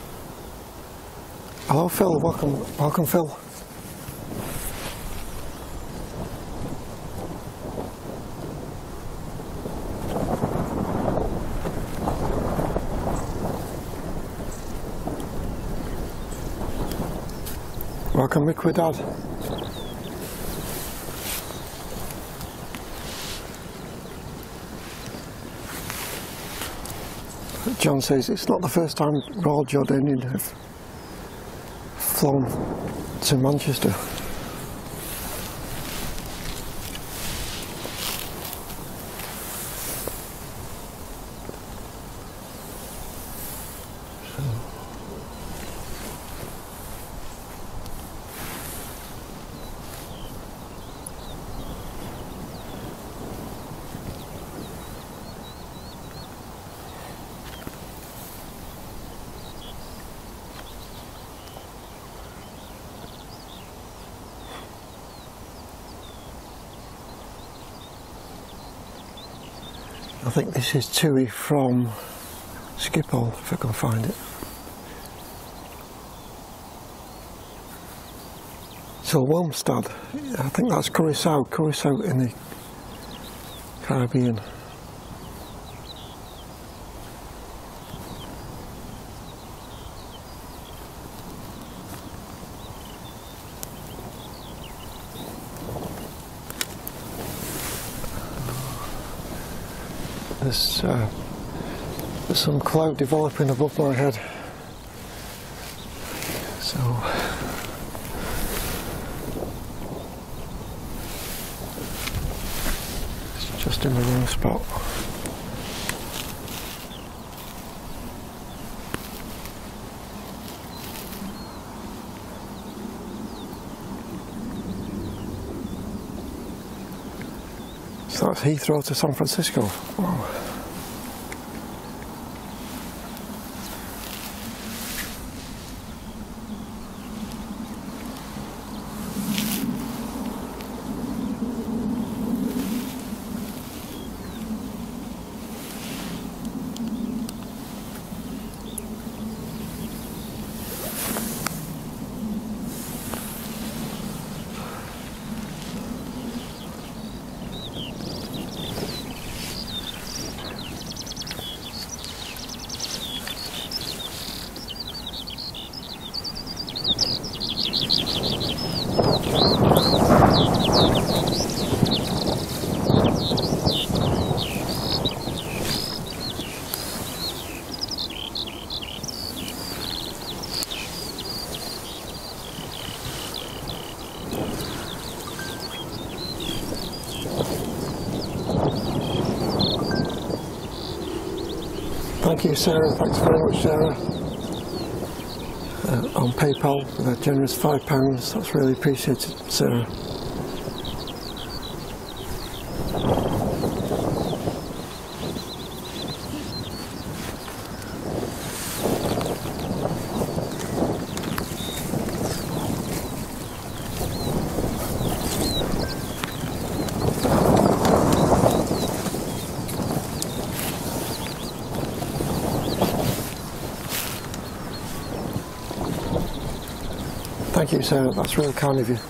Speaker 1: Hello Phil, welcome, welcome Phil. I can make with Dad. John says it's not the first time Royal Jordanian have flown to Manchester. I think this is Tui from Schiphol, if I can find it. So Wilmstad, I think that's Curacao, Curacao in the Caribbean. There's, uh, there's some cloud developing above my head, so it's just in the wrong spot. So that's Heathrow to San Francisco. Wow. Thank you, Sarah. Thanks very much, Sarah. Uh, on PayPal with a generous five pounds. That's really appreciated, Sarah. Thank you, Sarah. That's really kind of you.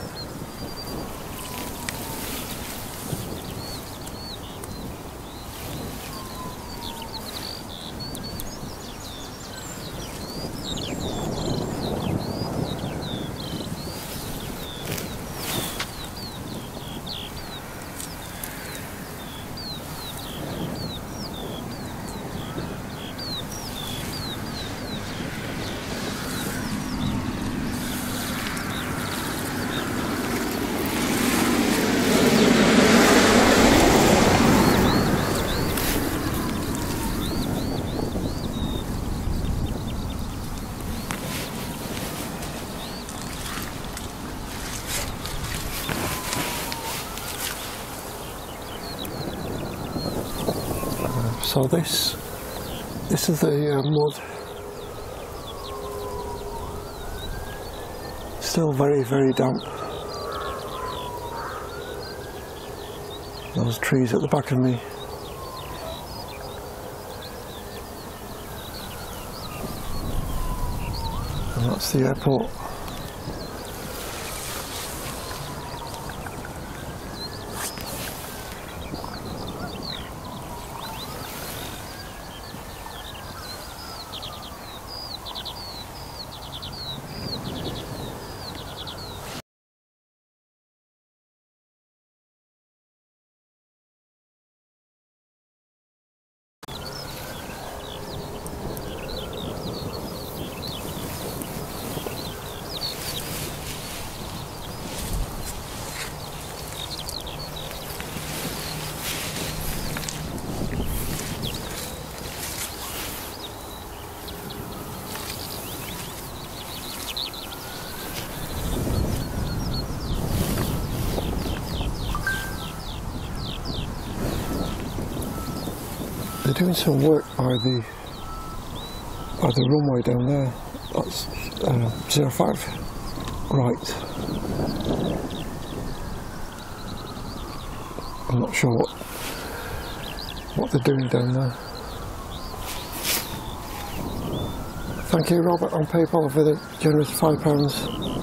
Speaker 1: So this, this is the uh, mud. Still very, very damp. Those trees at the back of me. And that's the airport. they're doing some work by the by the runway down there. That's uh, zero five right. I'm not sure what what they're doing down there. Thank you, Robert, on PayPal for the generous five pounds.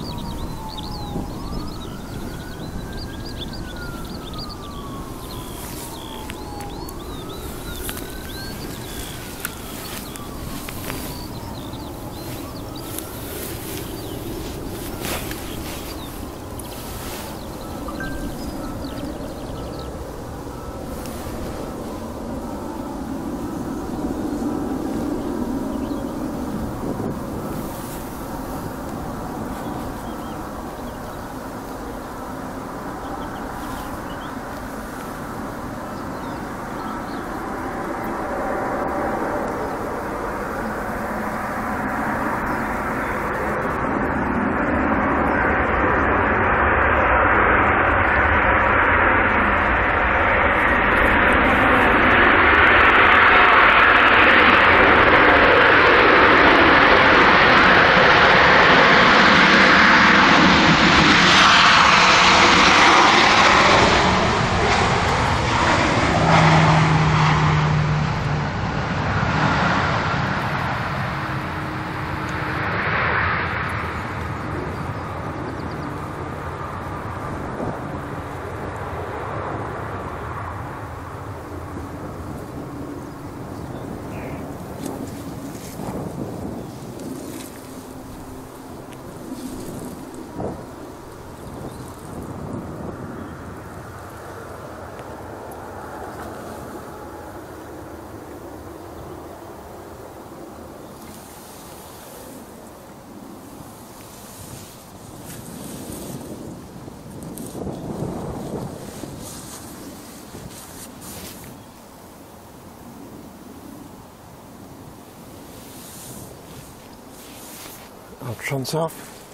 Speaker 1: I'll Transalv,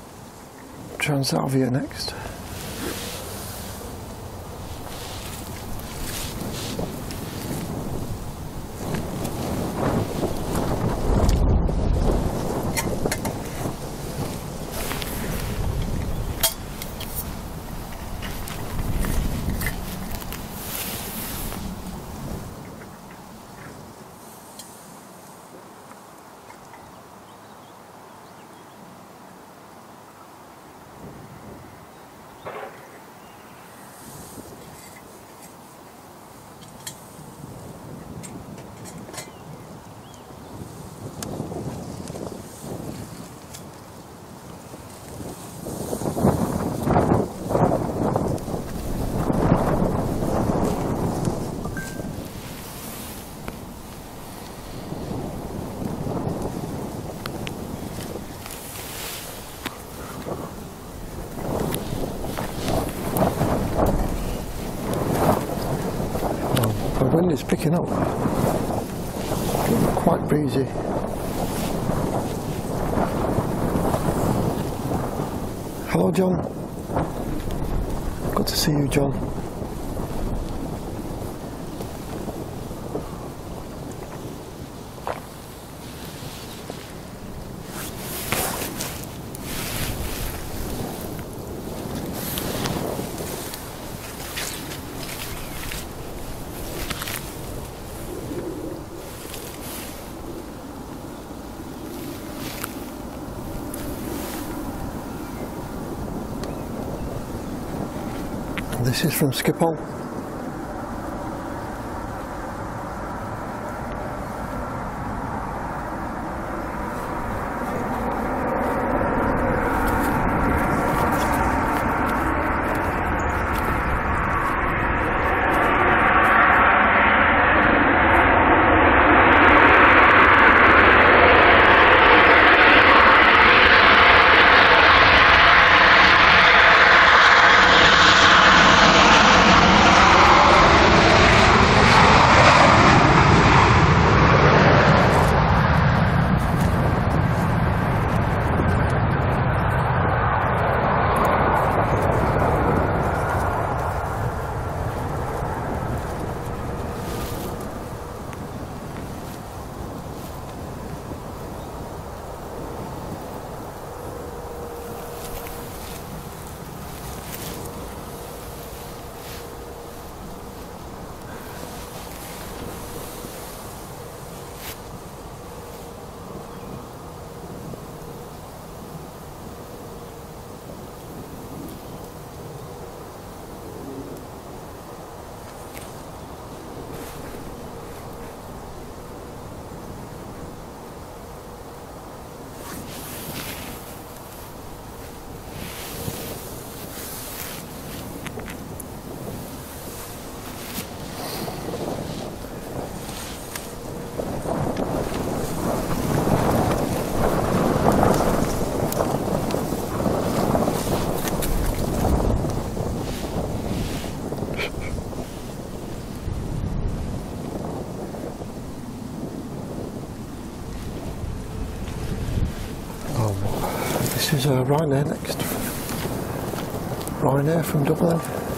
Speaker 1: Transalvia next. The wind is picking up, quite breezy. Hello, John. Good to see you, John. This is from Schiphol. This is uh, Ryanair next. Ryanair from Dublin.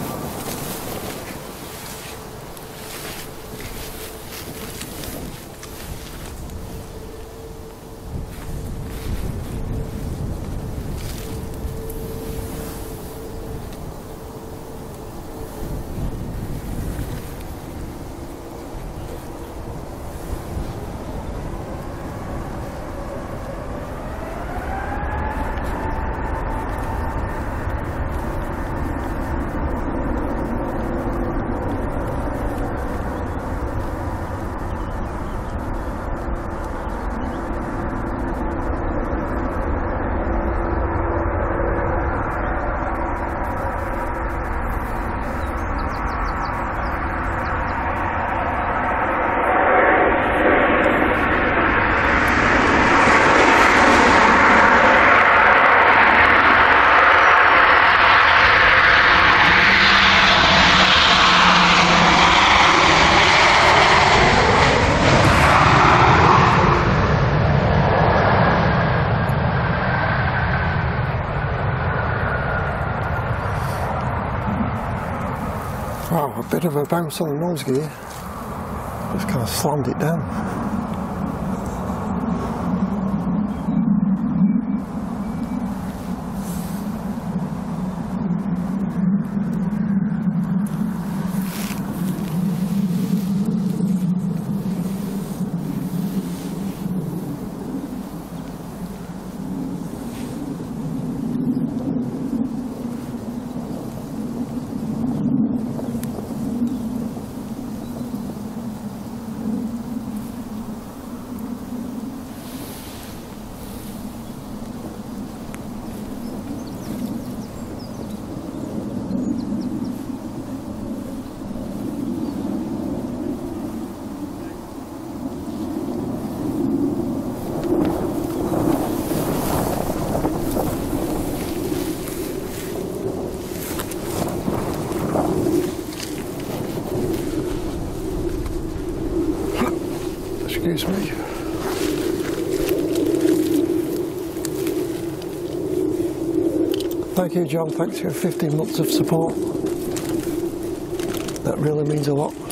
Speaker 1: Wow, a bit of a bounce on the nose gear, just kind of slammed it down. Excuse me. Thank you, John. Thanks for your fifteen months of support. That really means a lot.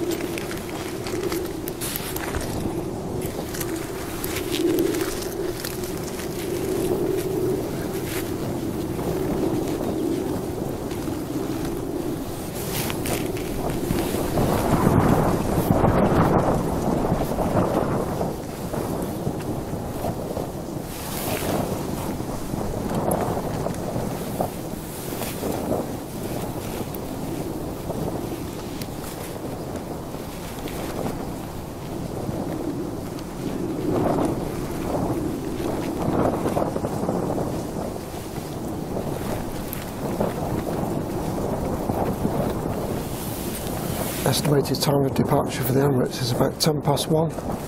Speaker 1: Estimated time of departure for the Emirates is about ten past one.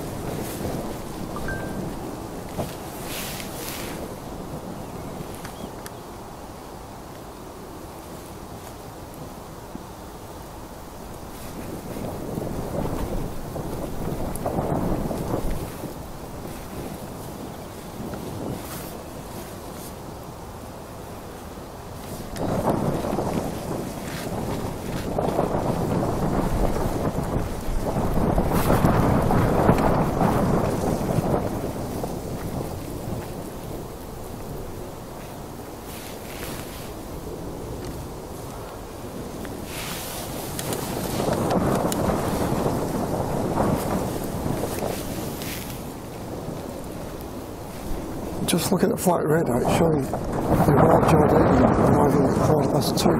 Speaker 1: Just looking at flight radar, it's showing the Royal Jordanian arriving at quarter past two.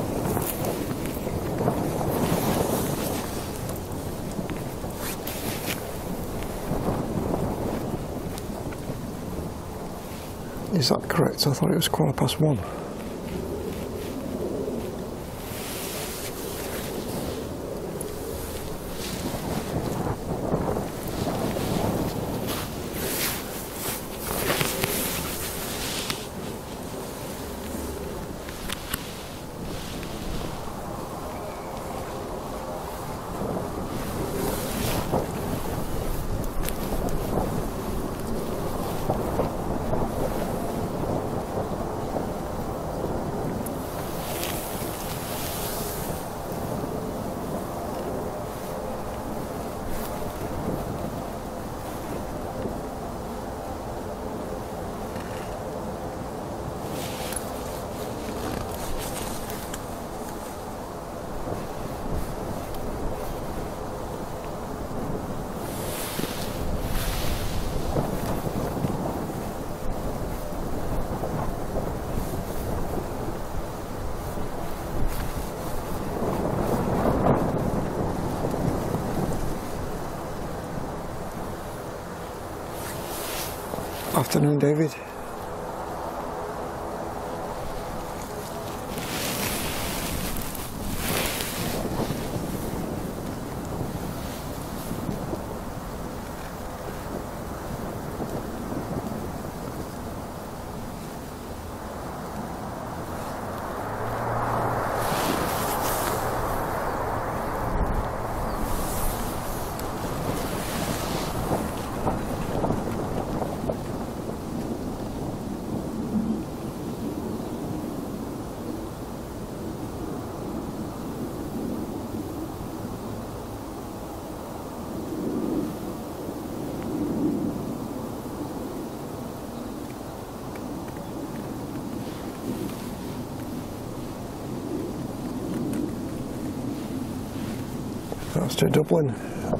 Speaker 1: Is that correct? I thought it was quarter past one. Afternoon, David. That's to Dublin.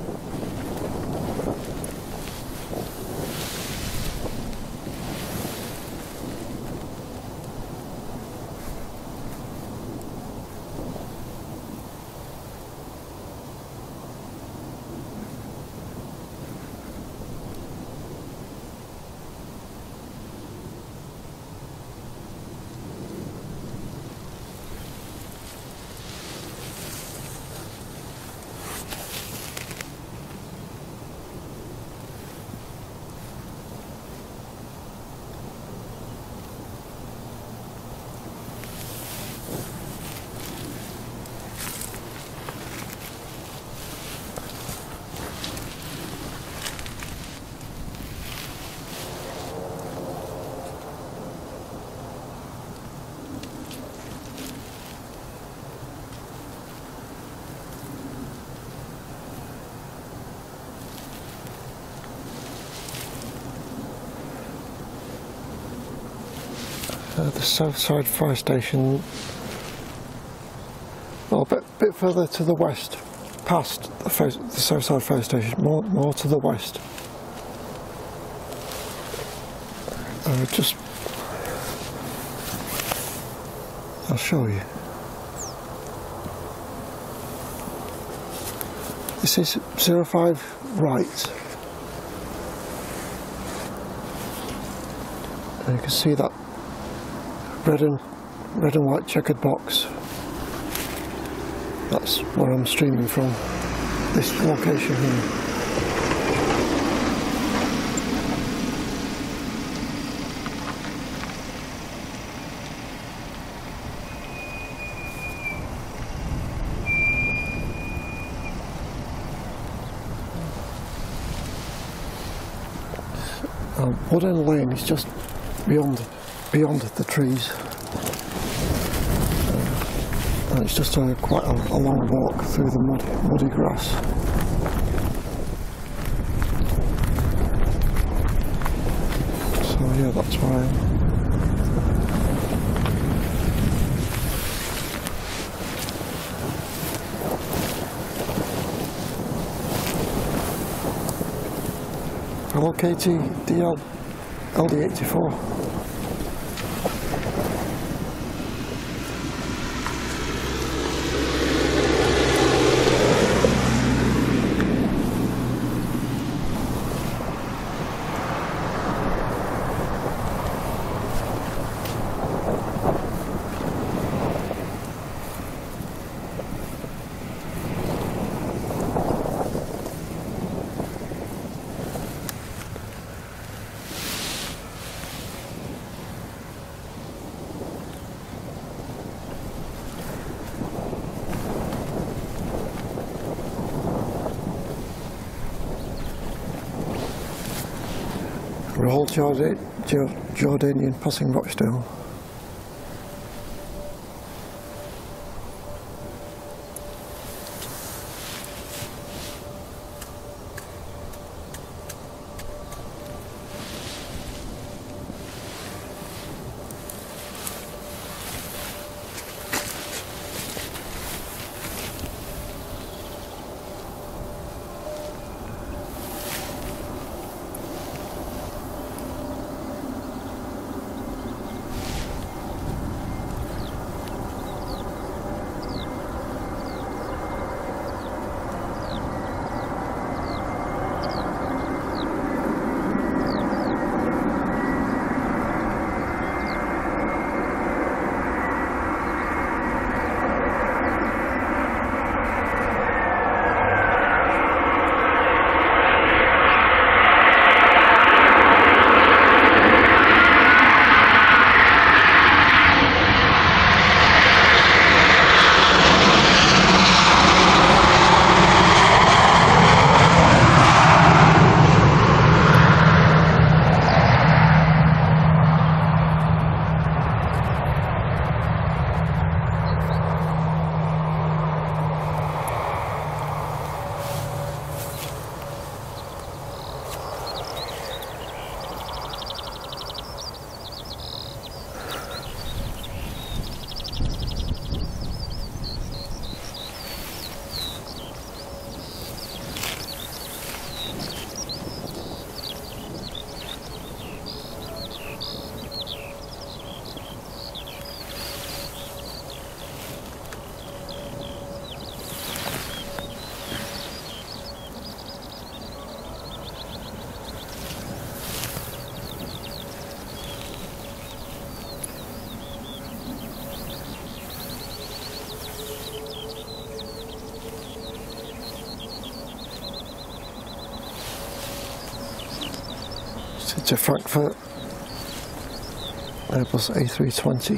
Speaker 1: Uh, the south side fire station, well, a bit, bit further to the west, past the, fire, the south side fire station, more, more to the west. Uh, just, I'll show you. This is zero five right. And you can see that red and red and white checkered box. That's where I'm streaming from, this location here. Uh, Woodend Lane is just beyond beyond the trees, uh, and it's just a, quite a, a long walk through the muddy, muddy grass. So yeah, that's where I am. Hello K T D L L D eighty-four. Royal Jordan, Jordanian passing Rochdale. connected to Frankfurt, Airbus A three twenty.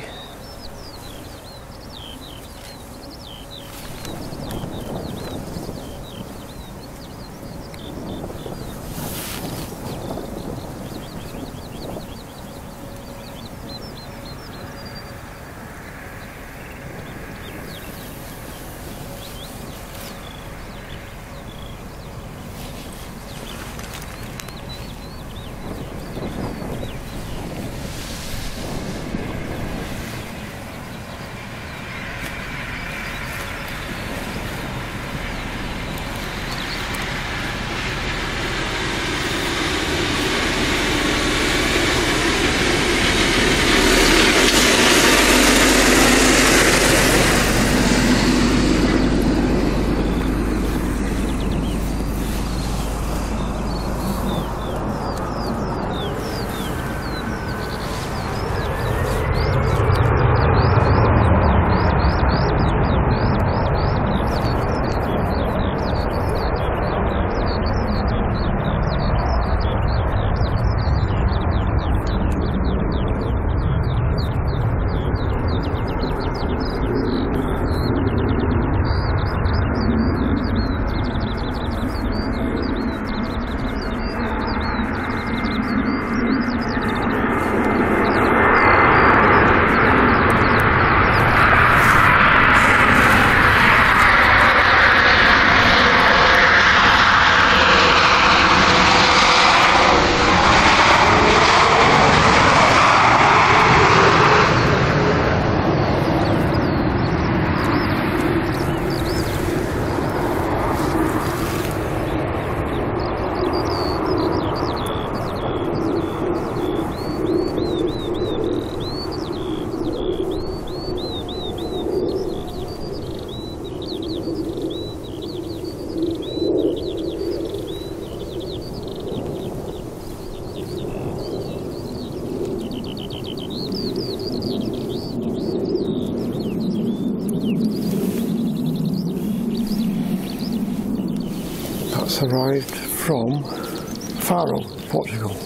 Speaker 1: Arrived from Faro, Portugal.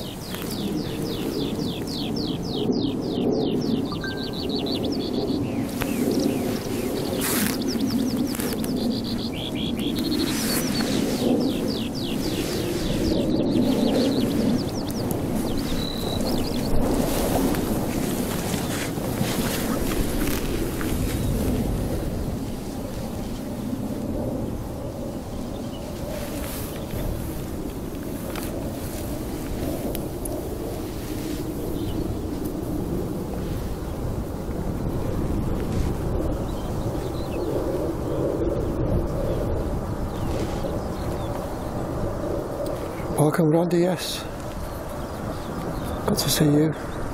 Speaker 1: Welcome, Randy, yes. Good to see you.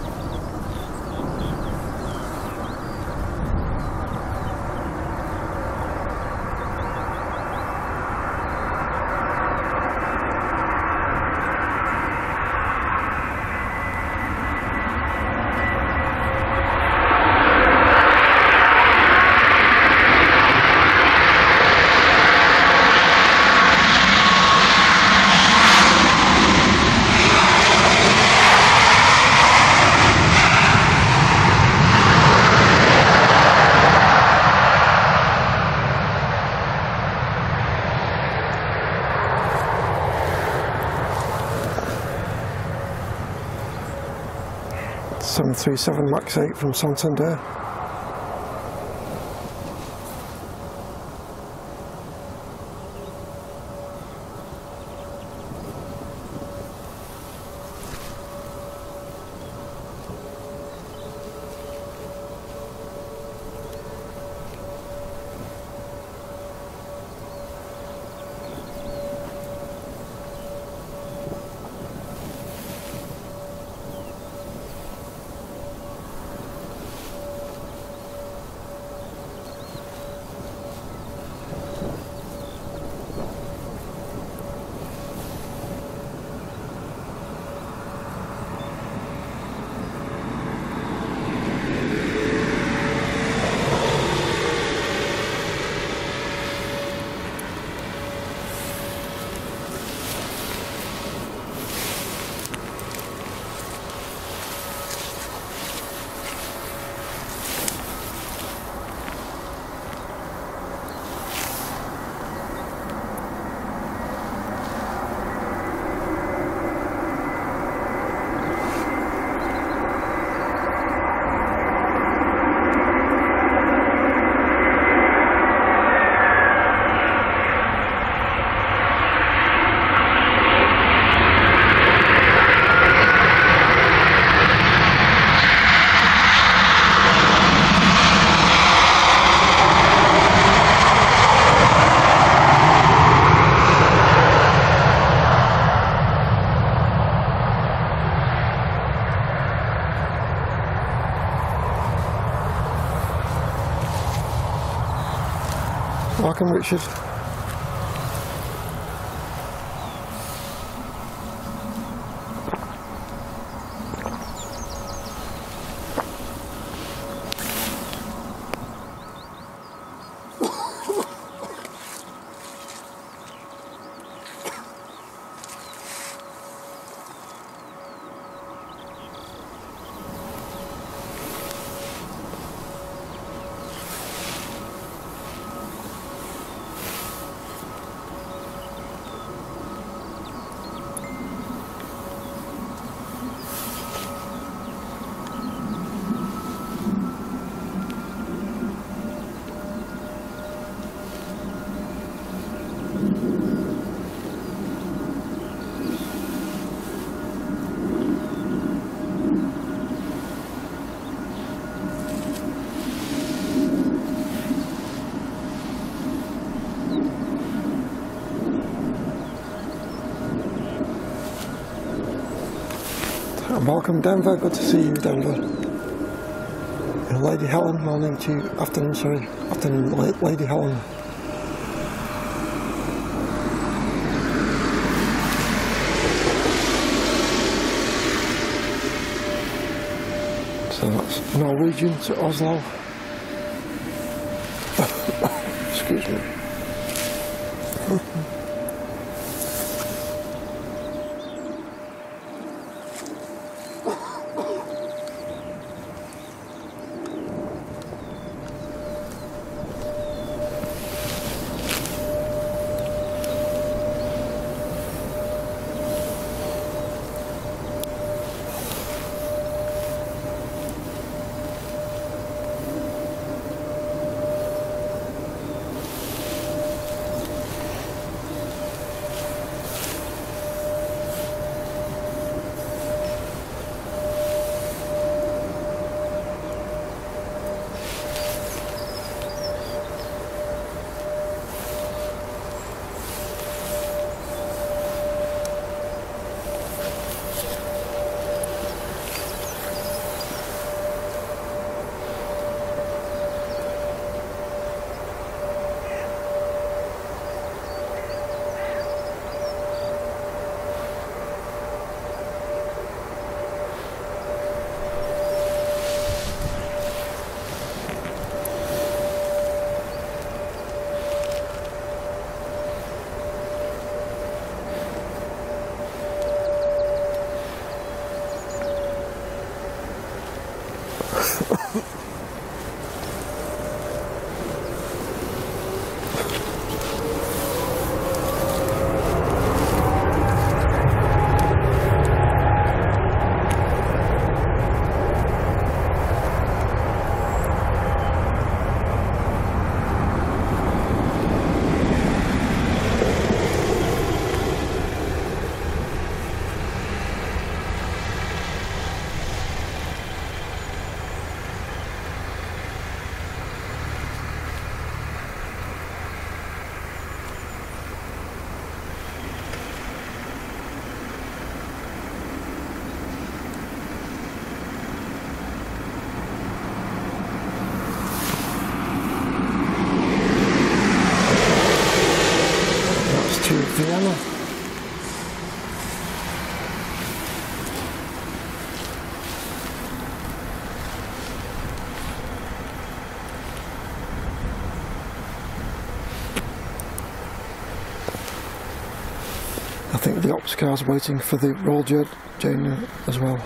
Speaker 1: seven three seven Max eight from Santander. Welcome, Richard. Welcome, Denver. Good to see you, Denver. And Lady Helen, morning to you. Afternoon, sorry. Afternoon, La- Lady Helen. So that's Norwegian to Oslo. Excuse me. Vienna. I think the ops car's waiting for the roll journey as well.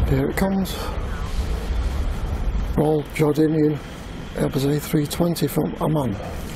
Speaker 1: Here it comes. All Jordanian Emirates A three twenty from Amman.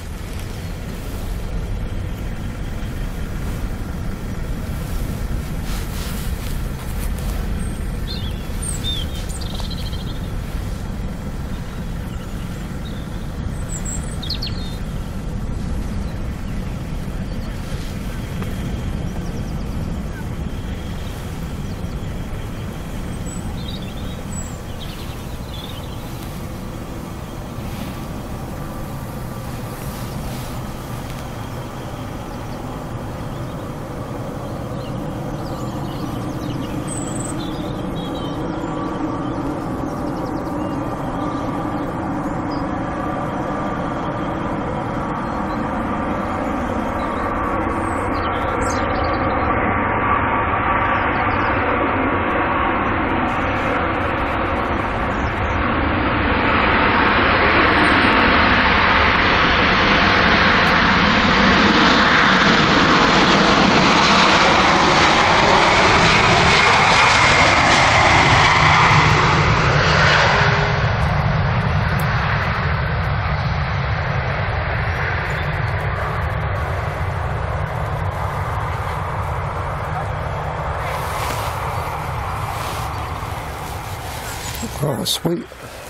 Speaker 1: Oh, sweet.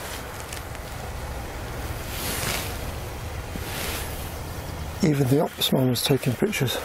Speaker 1: Even the ops man was taking pictures.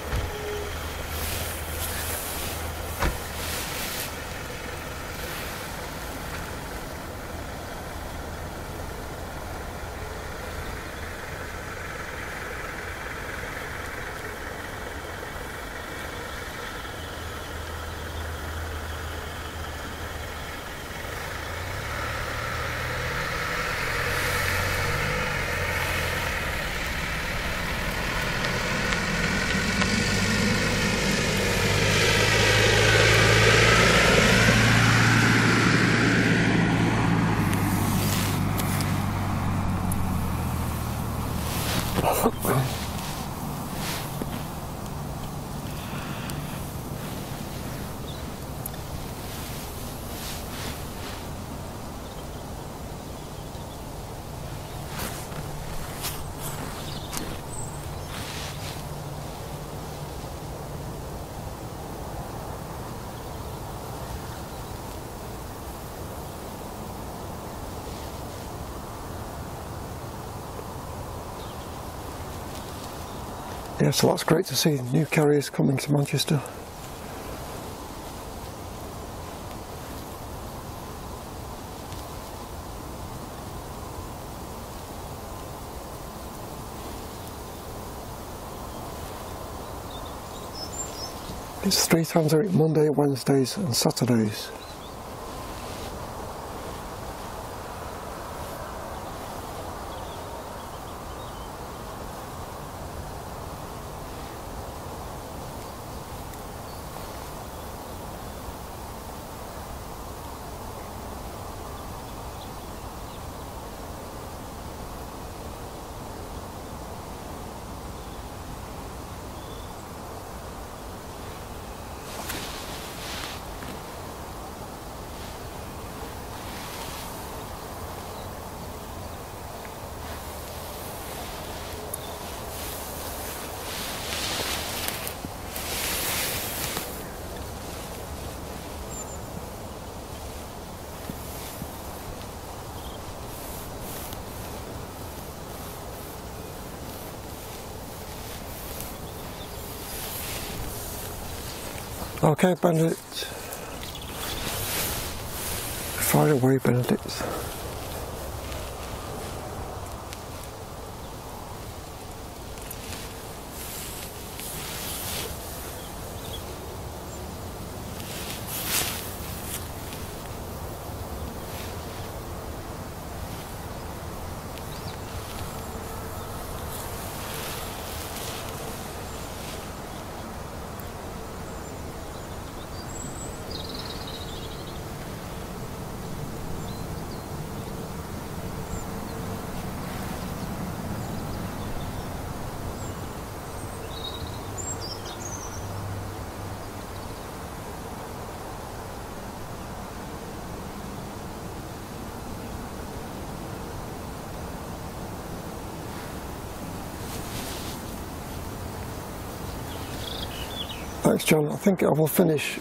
Speaker 1: Yeah, so that's great to see new carriers coming to Manchester. It's three times a week, Monday, Wednesdays and Saturdays. Okay, Benedict. Fire away, Benedict. Thanks, John. I think I will finish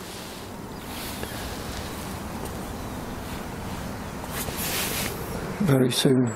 Speaker 1: very soon.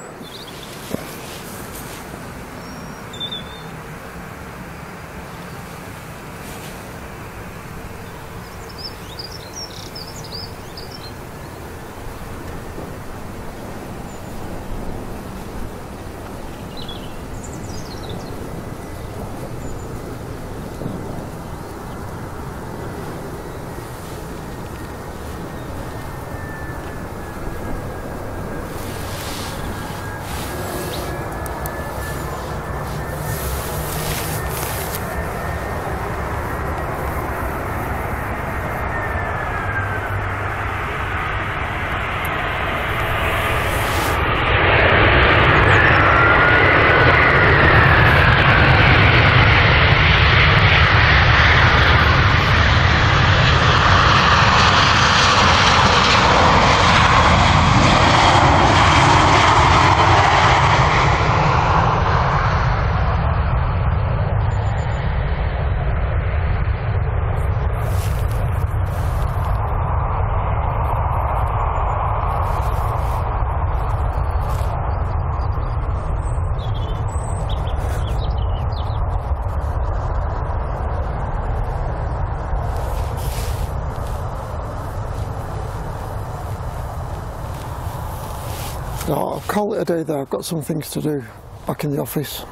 Speaker 1: No, I'll call it a day there. I've got some things to do back in the office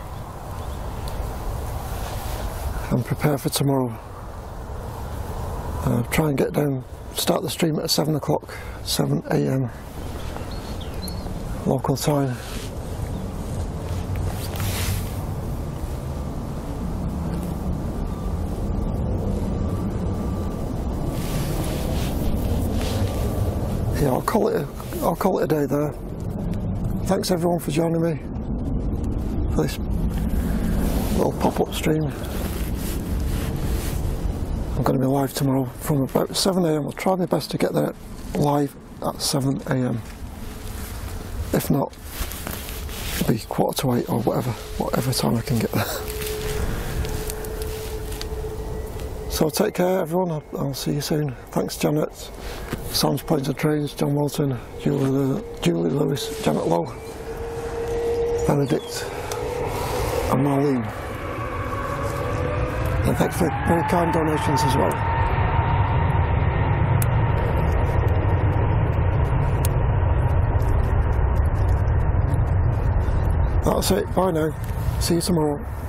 Speaker 1: and prepare for tomorrow. Uh, try and get down, start the stream at seven o'clock, seven A M local time. Yeah, I'll call it a, I'll call it a day there. Thanks everyone for joining me for this little pop-up stream. I'm going to be live tomorrow from about seven A M I'll try my best to get there live at seven A M If not, it'll be quarter to eight or whatever, whatever time I can get there. So take care everyone, I'll, I'll see you soon. Thanks Janet, Sam's Planes and Trains, John Walton, Julie, Julie Lewis, Janet Lowe, Benedict and Marlene. And thanks for very kind donations as well. That's it, bye now, see you tomorrow.